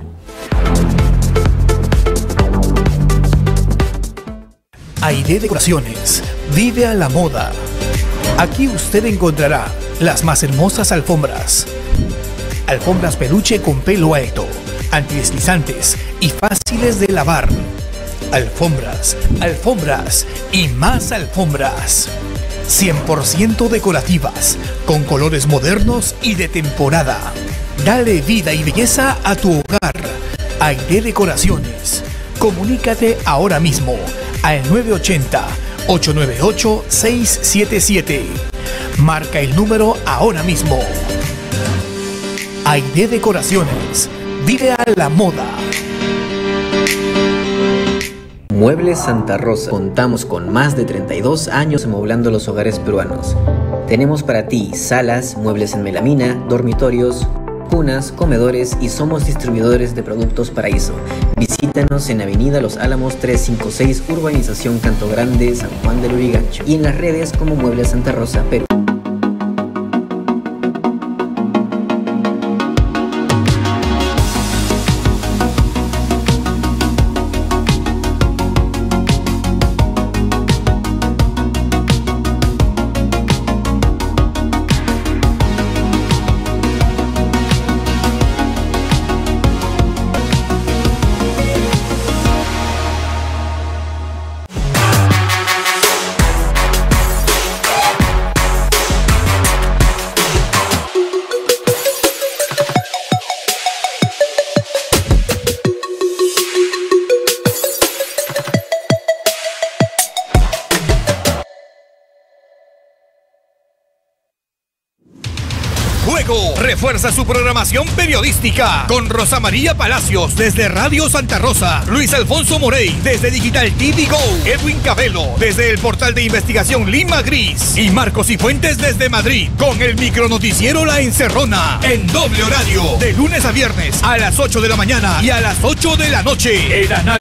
Aide Decoraciones, vive a la moda. Aquí usted encontrará las más hermosas alfombras. Alfombras peluche con pelo alto, antideslizantes y fáciles de lavar. Alfombras, alfombras y más alfombras. cien por ciento decorativas, con colores modernos y de temporada. Dale vida y belleza a tu hogar. Aide Decoraciones. Comunícate ahora mismo al nueve ochenta, ocho nueve ocho, seis siete siete. Marca el número ahora mismo. Aide Decoraciones. Vive a la moda. Muebles Santa Rosa. Contamos con más de treinta y dos años amoblando los hogares peruanos. Tenemos para ti salas, muebles en melamina, dormitorios, cunas, comedores, y somos distribuidores de productos Paraíso. Visítanos en Avenida Los Álamos trescientos cincuenta y seis, Urbanización Canto Grande, San Juan del Lurigancho, y en las redes como Muebles Santa Rosa Perú. Refuerza su programación periodística con Rosa María Palacios desde Radio Santa Rosa, Luis Alfonso Morey desde Digital T V Go, Edwin Cabello desde el portal de investigación Lima Gris y Marcos y Fuentes desde Madrid con el micronoticiero La Encerrona en doble horario de lunes a viernes a las ocho de la mañana y a las ocho de la noche. El análisis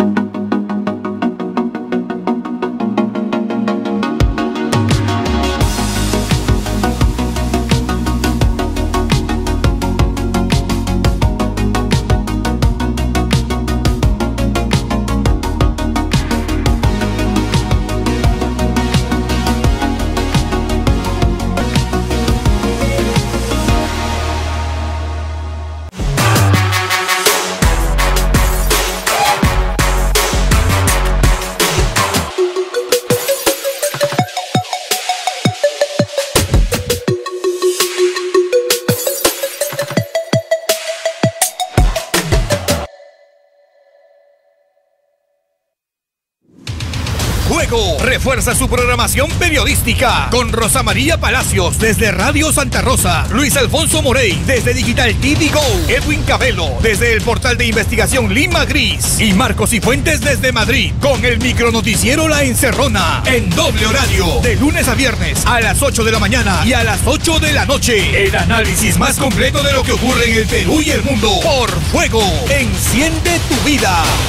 Fuego refuerza su programación periodística con Rosa María Palacios desde Radio Santa Rosa, Luis Alfonso Morey desde Digital T V Go, Edwin Cabello desde el portal de investigación Lima Gris y Marcos y Fuentes desde Madrid con el micronoticiero La Encerrona en doble horario de lunes a viernes a las ocho de la mañana y a las ocho de la noche. El análisis más completo de lo que ocurre en el Perú y el mundo por Fuego. Enciende tu vida.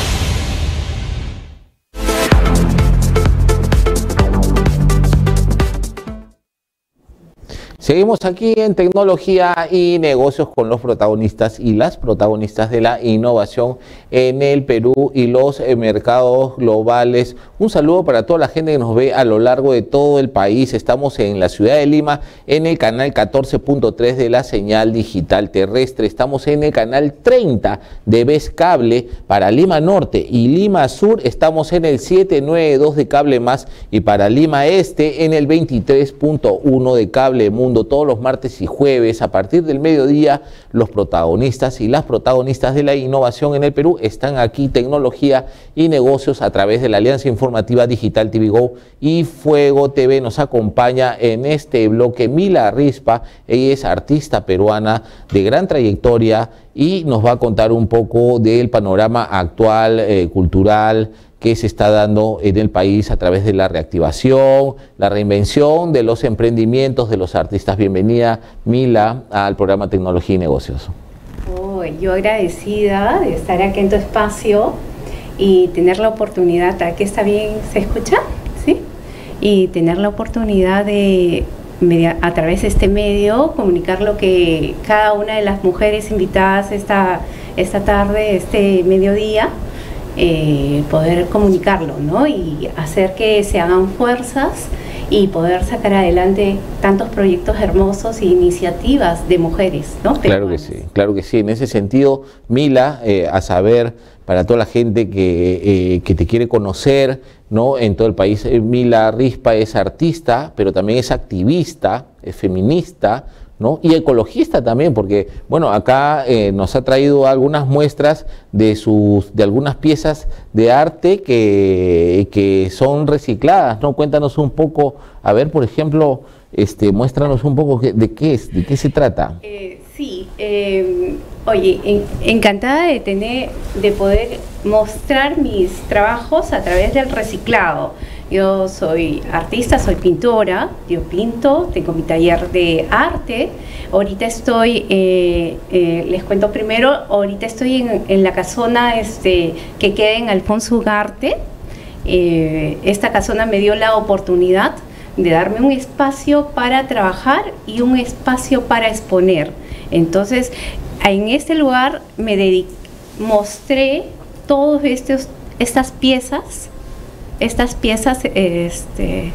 Seguimos aquí en tecnología y negocios con los protagonistas y las protagonistas de la innovación en el Perú y los eh, mercados globales. Un saludo para toda la gente que nos ve a lo largo de todo el país. Estamos en la ciudad de Lima en el canal catorce punto tres de la señal digital terrestre. Estamos en el canal treinta de Vez Cable para Lima Norte y Lima Sur. Estamos en el setecientos noventa y dos de Cable Más y para Lima Este en el veintitrés punto uno de Cable Mundo. Todos los martes y jueves a partir del mediodía los protagonistas y las protagonistas de la innovación en el Perú están aquí, tecnología y negocios a través de la Alianza Informativa Digital T V Go y Fuego T V. Nos acompaña en este bloque Mila Rispa, ella es artista peruana de gran trayectoria y nos va a contar un poco del panorama actual, eh, cultural, que se está dando en el país a través de la reactivación, la reinvención de los emprendimientos de los artistas. Bienvenida, Mila, al programa Tecnología y Negocios. Oh, yo agradecida de estar aquí en tu espacio y tener la oportunidad, ¿aquí está bien? ¿Se escucha? ¿Sí? Y tener la oportunidad de, a través de este medio, comunicar lo que cada una de las mujeres invitadas esta, esta tarde, este mediodía, Eh, poder comunicarlo, ¿no? Y hacer que se hagan fuerzas y poder sacar adelante tantos proyectos hermosos e iniciativas de mujeres, ¿no? Claro que sí, claro que sí. En ese sentido, Mila, eh, a saber, para toda la gente que, eh, que te quiere conocer, ¿no? En todo el país, eh, Mila Rispa es artista, pero también es activista, es feminista, ¿no? Y ecologista también, porque bueno, acá eh, nos ha traído algunas muestras de sus de algunas piezas de arte que, que son recicladas, ¿no? Cuéntanos un poco, a ver, por ejemplo, este, muéstranos un poco de, de qué es, de qué se trata. Eh, sí, eh, oye, en, encantada de tener, de poder mostrar mis trabajos a través del reciclado. Yo soy artista, soy pintora, yo pinto, tengo mi taller de arte. Ahorita estoy, eh, eh, les cuento primero, ahorita estoy en, en la casona este, que queda en Alfonso Ugarte. Eh, esta casona me dio la oportunidad de darme un espacio para trabajar y un espacio para exponer. Entonces, en este lugar me dediqué, mostré todas estas piezas, estas piezas, este,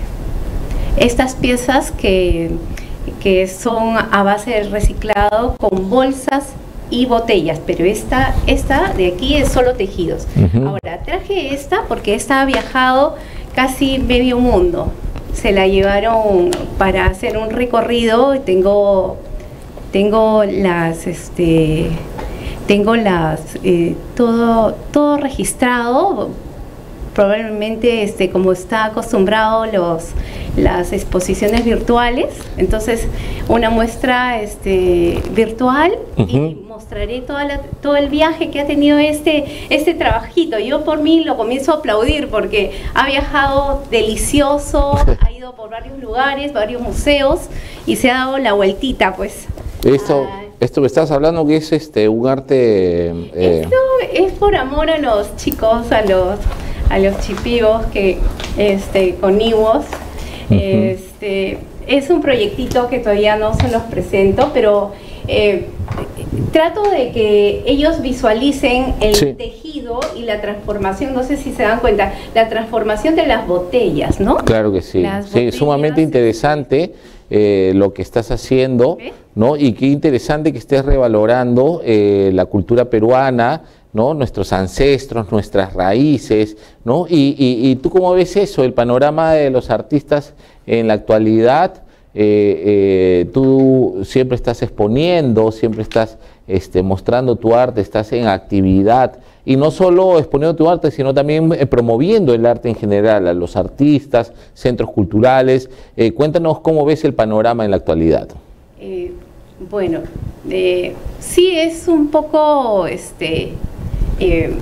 estas piezas que, que son a base de reciclado con bolsas y botellas, pero esta, esta de aquí es solo tejidos. Uh-huh. Ahora, traje esta porque esta ha viajado casi medio mundo. Se la llevaron para hacer un recorrido. Tengo, tengo las, este, tengo las, eh, todo, todo registrado. Probablemente, este, como está acostumbrado los, las exposiciones virtuales, entonces una muestra este, virtual. Uh-huh. Y mostraré toda la, todo el viaje que ha tenido este, este trabajito. Yo por mí lo comienzo a aplaudir porque ha viajado delicioso, ha ido por varios lugares, varios museos y se ha dado la vueltita, pues. Esto, ah, esto que estás hablando que es este un arte... Eh... Esto es por amor a los chicos, a los... a los chipivos que este con Iwos. Uh-huh. Este es un proyectito que todavía no se los presento, pero eh, trato de que ellos visualicen el sí. tejido y la transformación. No sé si se dan cuenta, la transformación de las botellas, ¿no? Claro que sí, las sí, botellas, sumamente interesante eh, lo que estás haciendo, ¿eh? ¿No? Y qué interesante que estés revalorando eh, la cultura peruana, ¿no? Nuestros ancestros, nuestras raíces, ¿no? Y, y, y tú cómo ves eso, el panorama de los artistas en la actualidad. Eh, eh, tú siempre estás exponiendo, siempre estás este, mostrando tu arte, estás en actividad y no solo exponiendo tu arte, sino también eh, promoviendo el arte en general, a los artistas, centros culturales. Eh, cuéntanos cómo ves el panorama en la actualidad. Eh, bueno, eh, sí es un poco, este, eh,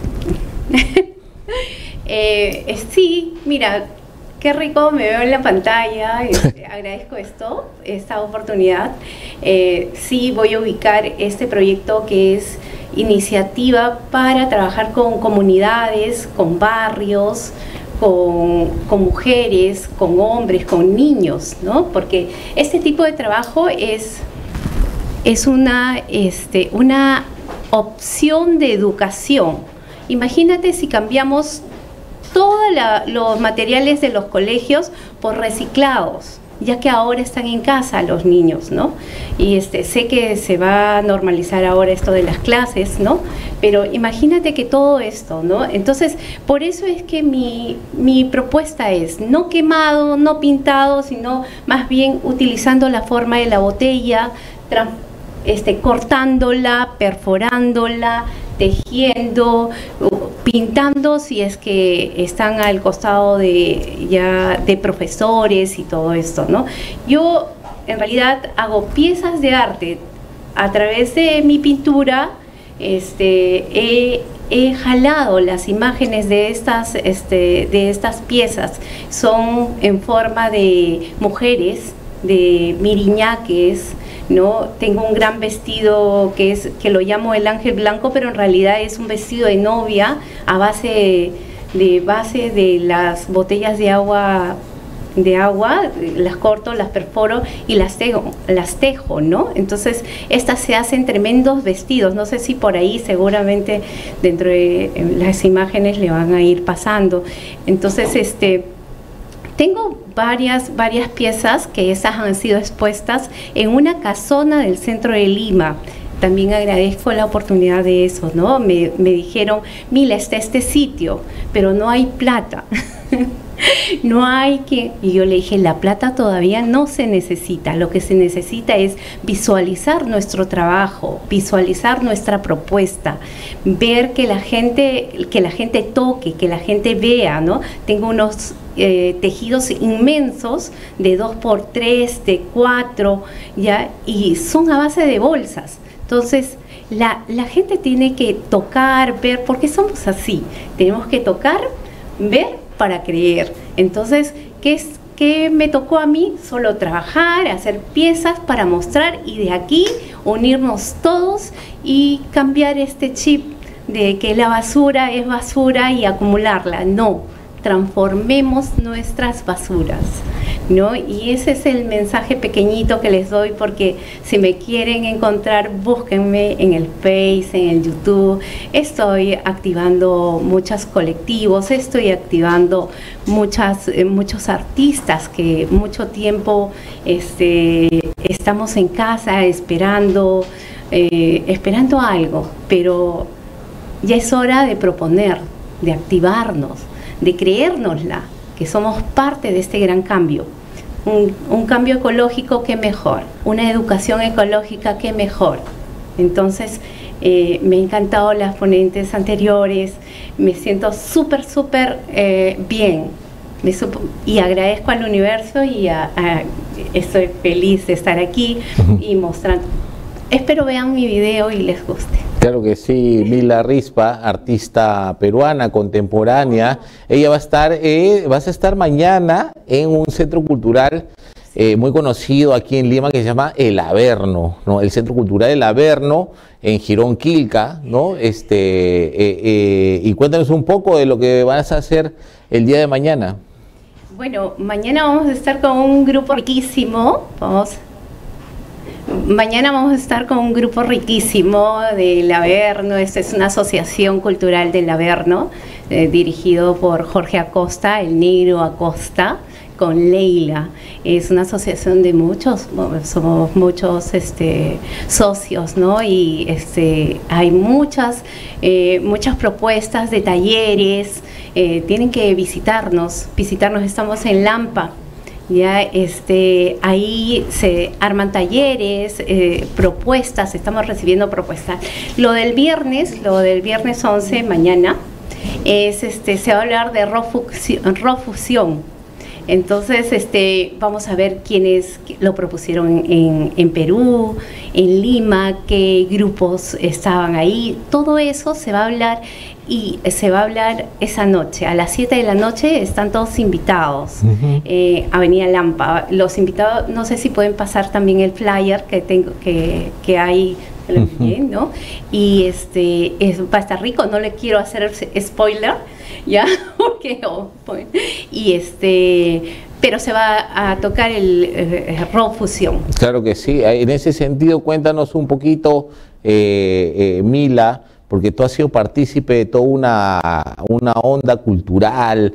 eh, sí, mira, qué rico me veo en la pantalla, este, agradezco esto, esta oportunidad. Eh, sí voy a ubicar este proyecto que es iniciativa para trabajar con comunidades, con barrios, con, con mujeres, con hombres, con niños, ¿no? Porque este tipo de trabajo es, es una, este, una opción de educación. Imagínate si cambiamos todos los materiales de los colegios por reciclados, ya que ahora están en casa los niños, ¿no? Y este, sé que se va a normalizar ahora esto de las clases, ¿no? Pero imagínate que todo esto, ¿no? Entonces, por eso es que mi, mi propuesta es no quemado, no pintado, sino más bien utilizando la forma de la botella, este, cortándola, perforándola, tejiendo, pintando si es que están al costado de ya de profesores y todo esto, ¿no? Yo en realidad hago piezas de arte a través de mi pintura. Este, he, he jalado las imágenes de estas, este, de estas piezas, son en forma de mujeres, de miriñaques, ¿no? Tengo un gran vestido que es que lo llamo el ángel blanco, pero en realidad es un vestido de novia a base de, de base de las botellas de agua de agua, las corto, las perforo y las tejo, las tejo, ¿no? Entonces, estas se hacen tremendos vestidos. No sé si por ahí seguramente dentro de las imágenes le van a ir pasando. Entonces, este tengo varias, varias piezas que esas han sido expuestas en una casona del centro de Lima. También agradezco la oportunidad de eso, ¿no? Me, me dijeron, Mila, está este sitio, pero no hay plata. No hay que... Y yo le dije, la plata todavía no se necesita. Lo que se necesita es visualizar nuestro trabajo, visualizar nuestra propuesta, ver que la gente, que la gente toque, que la gente vea, ¿no? Tengo unos eh, tejidos inmensos de dos por tres, de cuatro, ¿ya? Y son a base de bolsas. Entonces, la, la gente tiene que tocar, ver, porque somos así. Tenemos que tocar, ver, para creer. Entonces, ¿qué es, qué me tocó a mí? Solo trabajar, hacer piezas para mostrar y de aquí unirnos todos y cambiar este chip de que la basura es basura y acumularla. No, transformemos nuestras basuras, ¿no? Y ese es el mensaje pequeñito que les doy, porque si me quieren encontrar, búsquenme en el Face, en el YouTube. Estoy activando muchos colectivos, estoy activando muchas, eh, muchos artistas que mucho tiempo este, estamos en casa esperando, eh, esperando algo, pero ya es hora de proponer, de activarnos, de creérnosla, que somos parte de este gran cambio. Un, un cambio ecológico, que mejor. Una educación ecológica, que mejor. Entonces, eh, me han encantado las ponentes anteriores, me siento súper, súper eh, bien. Me supo, y agradezco al universo y a, a, estoy feliz de estar aquí y mostrando. Espero vean mi video y les guste. Claro que sí, Mila Rispa, artista peruana contemporánea. Ella va a estar, eh, vas a estar mañana en un centro cultural eh, muy conocido aquí en Lima que se llama El Averno, ¿no? El Centro Cultural El Averno en Girón Quilca, ¿no? Este, eh, eh, y cuéntanos un poco de lo que vas a hacer el día de mañana. Bueno, mañana vamos a estar con un grupo riquísimo. Vamos. Mañana vamos a estar con un grupo riquísimo del Averno. Esta es una asociación cultural del Averno, eh, dirigido por Jorge Acosta, el negro Acosta, con Leila. Es una asociación de muchos, somos muchos este, socios, ¿no? Y este, hay muchas, eh, muchas propuestas de talleres. Eh, tienen que visitarnos, visitarnos. Estamos en Lampa. Ya, este, ahí se arman talleres, eh, propuestas, estamos recibiendo propuestas. Lo del viernes, lo del viernes once, mañana, es, este, se va a hablar de rofusión. Entonces, este, vamos a ver quiénes lo propusieron en, en Perú, en Lima, qué grupos estaban ahí. Todo eso se va a hablar y se va a hablar esa noche. A las siete de la noche están todos invitados. Uh-huh. eh, Avenida Lampa. Los invitados, no sé si pueden pasar también el flyer que tengo, que, que hay, que lo envié, ¿no? Y este, es, va a estar rico, no le quiero hacer spoiler, ¿ya? Porque, oh, pues, y este, pero se va a tocar el eh, Raw Fusión. Claro que sí. En ese sentido, cuéntanos un poquito, eh, eh, Mila, porque tú has sido partícipe de toda una, una onda cultural,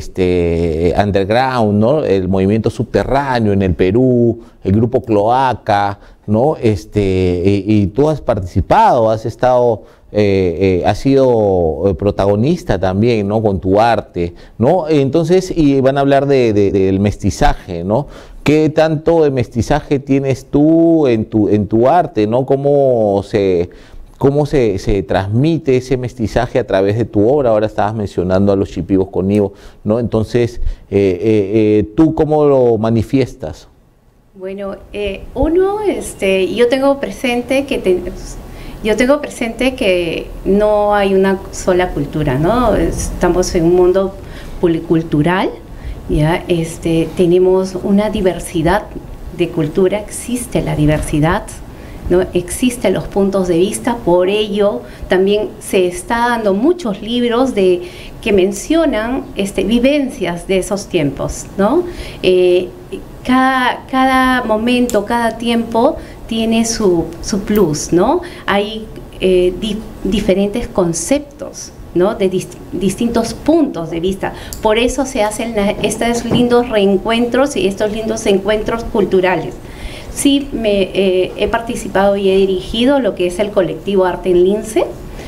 este, underground, ¿no? El movimiento subterráneo en el Perú, el grupo Cloaca, ¿no? Este, y, y tú has participado, has estado, eh, eh, has sido protagonista también, ¿no? Con tu arte, ¿no? Entonces, y van a hablar de, de, del mestizaje, ¿no? ¿Qué tanto de mestizaje tienes tú en tu, en tu arte, ¿no? ¿Cómo se... ¿Cómo se, se transmite ese mestizaje a través de tu obra? Ahora estabas mencionando a los Shipibos con Ivo, ¿no? Entonces, eh, eh, eh, ¿tú cómo lo manifiestas? Bueno, eh, uno, este, yo tengo presente que te, yo tengo presente que no hay una sola cultura, ¿no? Estamos en un mundo policultural, ya, este, tenemos una diversidad de cultura, existe la diversidad, ¿no? Existen los puntos de vista, por ello también se está dando muchos libros de, que mencionan este, vivencias de esos tiempos, ¿no? Eh, cada, cada momento, cada tiempo tiene su, su plus, ¿no? Hay eh, di, diferentes conceptos, ¿no? De dis, distintos puntos de vista. Por eso se hacen la, estos lindos reencuentros y estos lindos encuentros culturales. Sí, me, eh, he participado y he dirigido lo que es el colectivo Arte en Lince.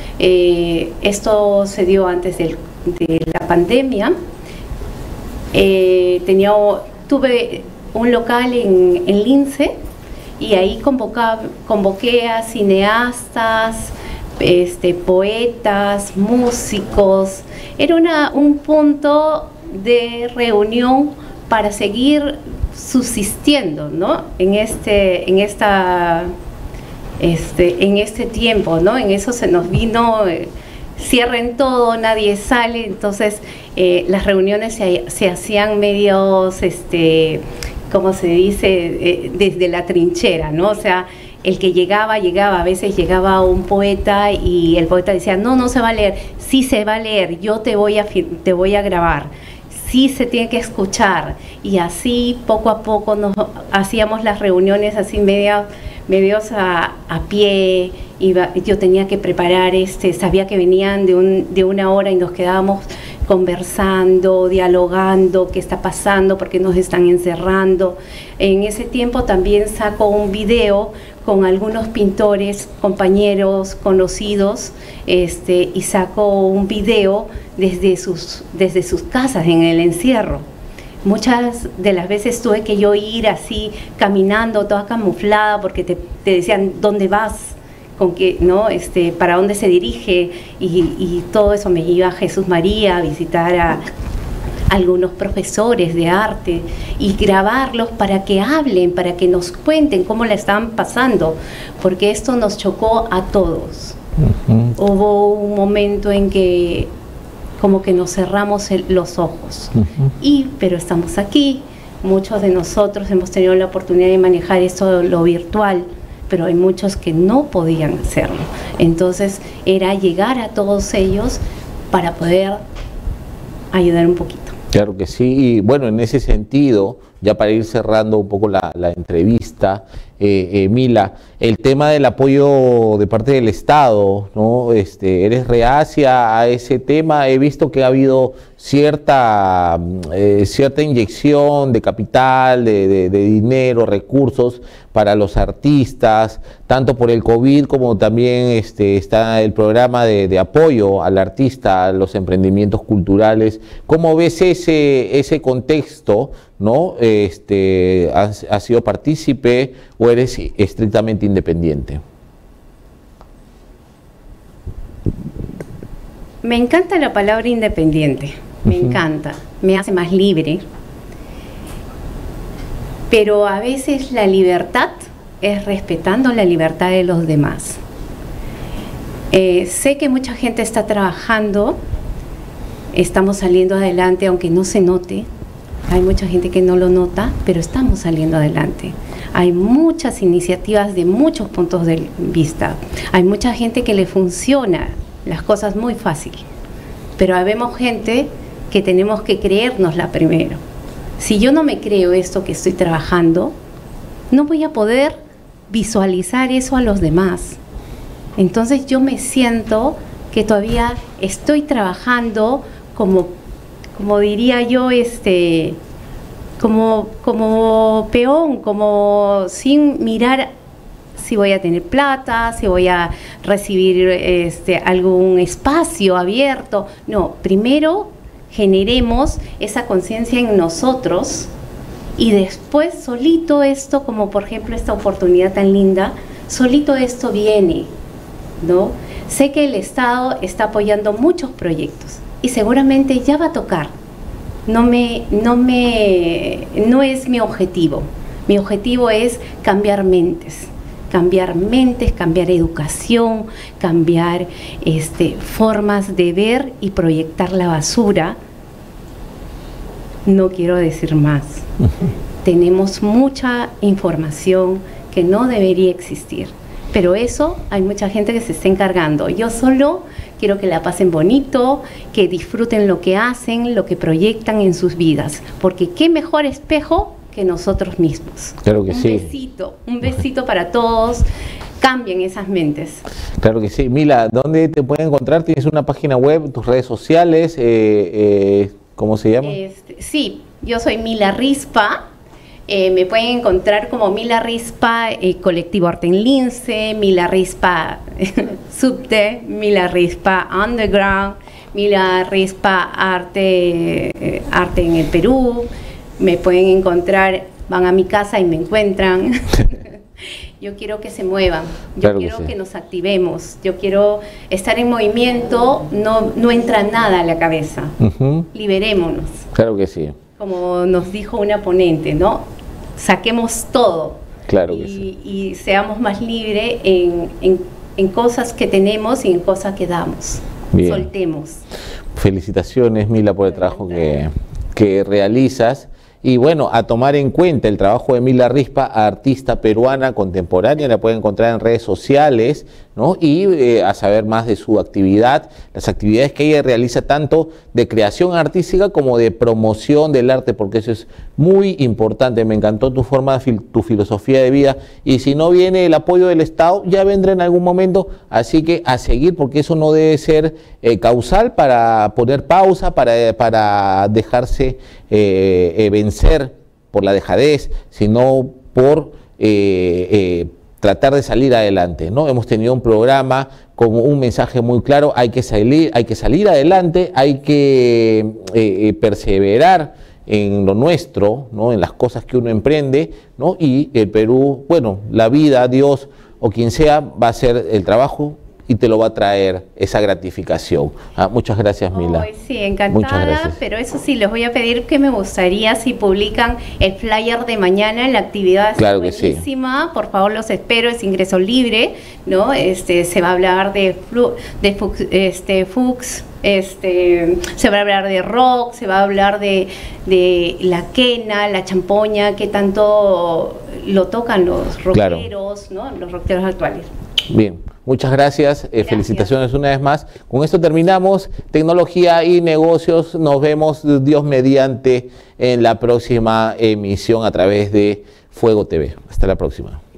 Eh, esto se dio antes del, de la pandemia. Eh, tenía, tuve un local en, en Lince y ahí convoca, convoqué a cineastas, este, poetas, músicos. Era una, un punto de reunión para seguir subsistiendo, ¿no? En este, en esta, este, en este tiempo, ¿no? En eso se nos vino, eh, cierren todo, nadie sale, entonces eh, las reuniones se, se hacían medios, este, ¿cómo se dice? Eh, desde la trinchera, ¿no? O sea, el que llegaba, llegaba, a veces llegaba un poeta y el poeta decía, no, no se va a leer, sí se va a leer, yo te voy a, te voy a grabar. Sí se tiene que escuchar, y así poco a poco nos hacíamos las reuniones así medio, medios a, a pie. Iba, yo tenía que preparar, este, sabía que venían de, un, de una hora y nos quedábamos conversando, dialogando, qué está pasando, por qué nos están encerrando. En ese tiempo también saco un video con algunos pintores, compañeros, conocidos, este, y saco un video desde sus, desde sus casas en el encierro. Muchas de las veces tuve que yo ir así, caminando, toda camuflada, porque te, te decían, ¿dónde vas? Con qué, ¿no? Este, ¿para dónde se dirige? Y, y todo eso. Me iba a Jesús María a visitar a algunos profesores de arte y grabarlos para que hablen, para que nos cuenten cómo la estaban pasando, porque esto nos chocó a todos. Uh-huh. Hubo un momento en que como que nos cerramos el, los ojos, uh-huh. y pero estamos aquí, muchos de nosotros hemos tenido la oportunidad de manejar esto, lo virtual, pero hay muchos que no podían hacerlo. Entonces era llegar a todos ellos para poder ayudar un poquito. Claro que sí, y bueno, en ese sentido, ya para ir cerrando un poco la, la entrevista, eh, eh, Mila, el tema del apoyo de parte del Estado, ¿no? Este, ¿eres reacia a ese tema? He visto que ha habido cierta, eh, cierta inyección de capital, de, de, de dinero, recursos para los artistas, tanto por el COVID como también este, está el programa de, de apoyo al artista, a los emprendimientos culturales. ¿Cómo ves ese, ese contexto? ¿No? Este, ¿has, has sido partícipe o eres estrictamente independiente? Me encanta la palabra independiente, me uh-huh. encanta, me hace más libre, pero a veces la libertad es respetando la libertad de los demás. Eh, sé que mucha gente está trabajando, estamos saliendo adelante aunque no se note, hay mucha gente que no lo nota, pero estamos saliendo adelante. Hay muchas iniciativas de muchos puntos de vista, hay mucha gente que le funciona las cosas muy fácil, pero habemos gente que tenemos que creérnosla primero. Si yo no me creo esto que estoy trabajando, no voy a poder visualizar eso a los demás. Entonces yo me siento que todavía estoy trabajando como, como diría yo, este, como, como peón, como sin mirar si voy a tener plata, si voy a recibir este, algún espacio abierto. No, primero generemos esa conciencia en nosotros y después solito esto, como por ejemplo esta oportunidad tan linda, solito esto viene, ¿no? Sé que el Estado está apoyando muchos proyectos y seguramente ya va a tocar. No me, no me, no es mi objetivo. Mi objetivo es cambiar mentes. Cambiar mentes, cambiar educación, cambiar este, formas de ver y proyectar la basura. No quiero decir más. Uh-huh. Tenemos mucha información que no debería existir, pero eso hay mucha gente que se está encargando. Yo solo quiero que la pasen bonito, que disfruten lo que hacen, lo que proyectan en sus vidas, porque qué mejor espejo que nosotros mismos. Claro que un sí. Un besito, un besito para todos. Cambien esas mentes. Claro que sí. Mila, ¿dónde te pueden encontrar? ¿Tienes una página web, tus redes sociales? Eh, eh, ¿Cómo se llama? Este, sí, yo soy Mila Rispa. Eh, me pueden encontrar como Mila Rispa, eh, Colectivo Arte en Lince, Mila Rispa Subte, Mila Rispa Underground, Mila Rispa Arte, eh, Arte en el Perú. Me pueden encontrar, van a mi casa y me encuentran. Yo quiero que se muevan, yo claro quiero que, sí. que nos activemos, yo quiero estar en movimiento, no, no entra nada a la cabeza. Uh-huh. Liberémonos. Claro que sí. Como nos dijo una ponente, ¿no? Saquemos todo. Claro y, que sí. Y seamos más libres en, en, en cosas que tenemos y en cosas que damos. Bien. Soltemos. Felicitaciones, Mila, por el trabajo que, que realizas. Y bueno, a tomar en cuenta el trabajo de Mila Rispa, artista peruana contemporánea, la pueden encontrar en redes sociales, ¿no? Y eh, a saber más de su actividad, las actividades que ella realiza tanto de creación artística como de promoción del arte, porque eso es muy importante. Me encantó tu forma, tu filosofía de vida, y si no viene el apoyo del Estado, ya vendrá en algún momento, así que a seguir, porque eso no debe ser eh, causal para poner pausa, para, para dejarse eh, eh, vencer por la dejadez, sino por eh, eh, tratar de salir adelante, ¿no? Hemos tenido un programa con un mensaje muy claro: hay que salir, hay que salir adelante, hay que eh, eh, perseverar en lo nuestro, ¿no? En las cosas que uno emprende, ¿no? Y el Perú, bueno, la vida, Dios o quien sea, va a hacer el trabajo y te lo va a traer esa gratificación. Ah, muchas gracias, Mila. Oh, sí, encantada, pero eso sí, les voy a pedir que me gustaría si publican el flyer de mañana, la actividad claro es buenísima, sí. Por favor los espero, es ingreso libre, ¿no? Este, se va a hablar de, flu, de fux, este, Fux, este, se va a hablar de rock, se va a hablar de, de la quena, la champoña, que tanto lo tocan los rockeros, claro. ¿No? Los rockeros actuales. Bien. Muchas gracias, eh, gracias, felicitaciones una vez más. Con esto terminamos Tecnología y Negocios. Nos vemos, Dios mediante, en la próxima emisión a través de Fuego T V. Hasta la próxima.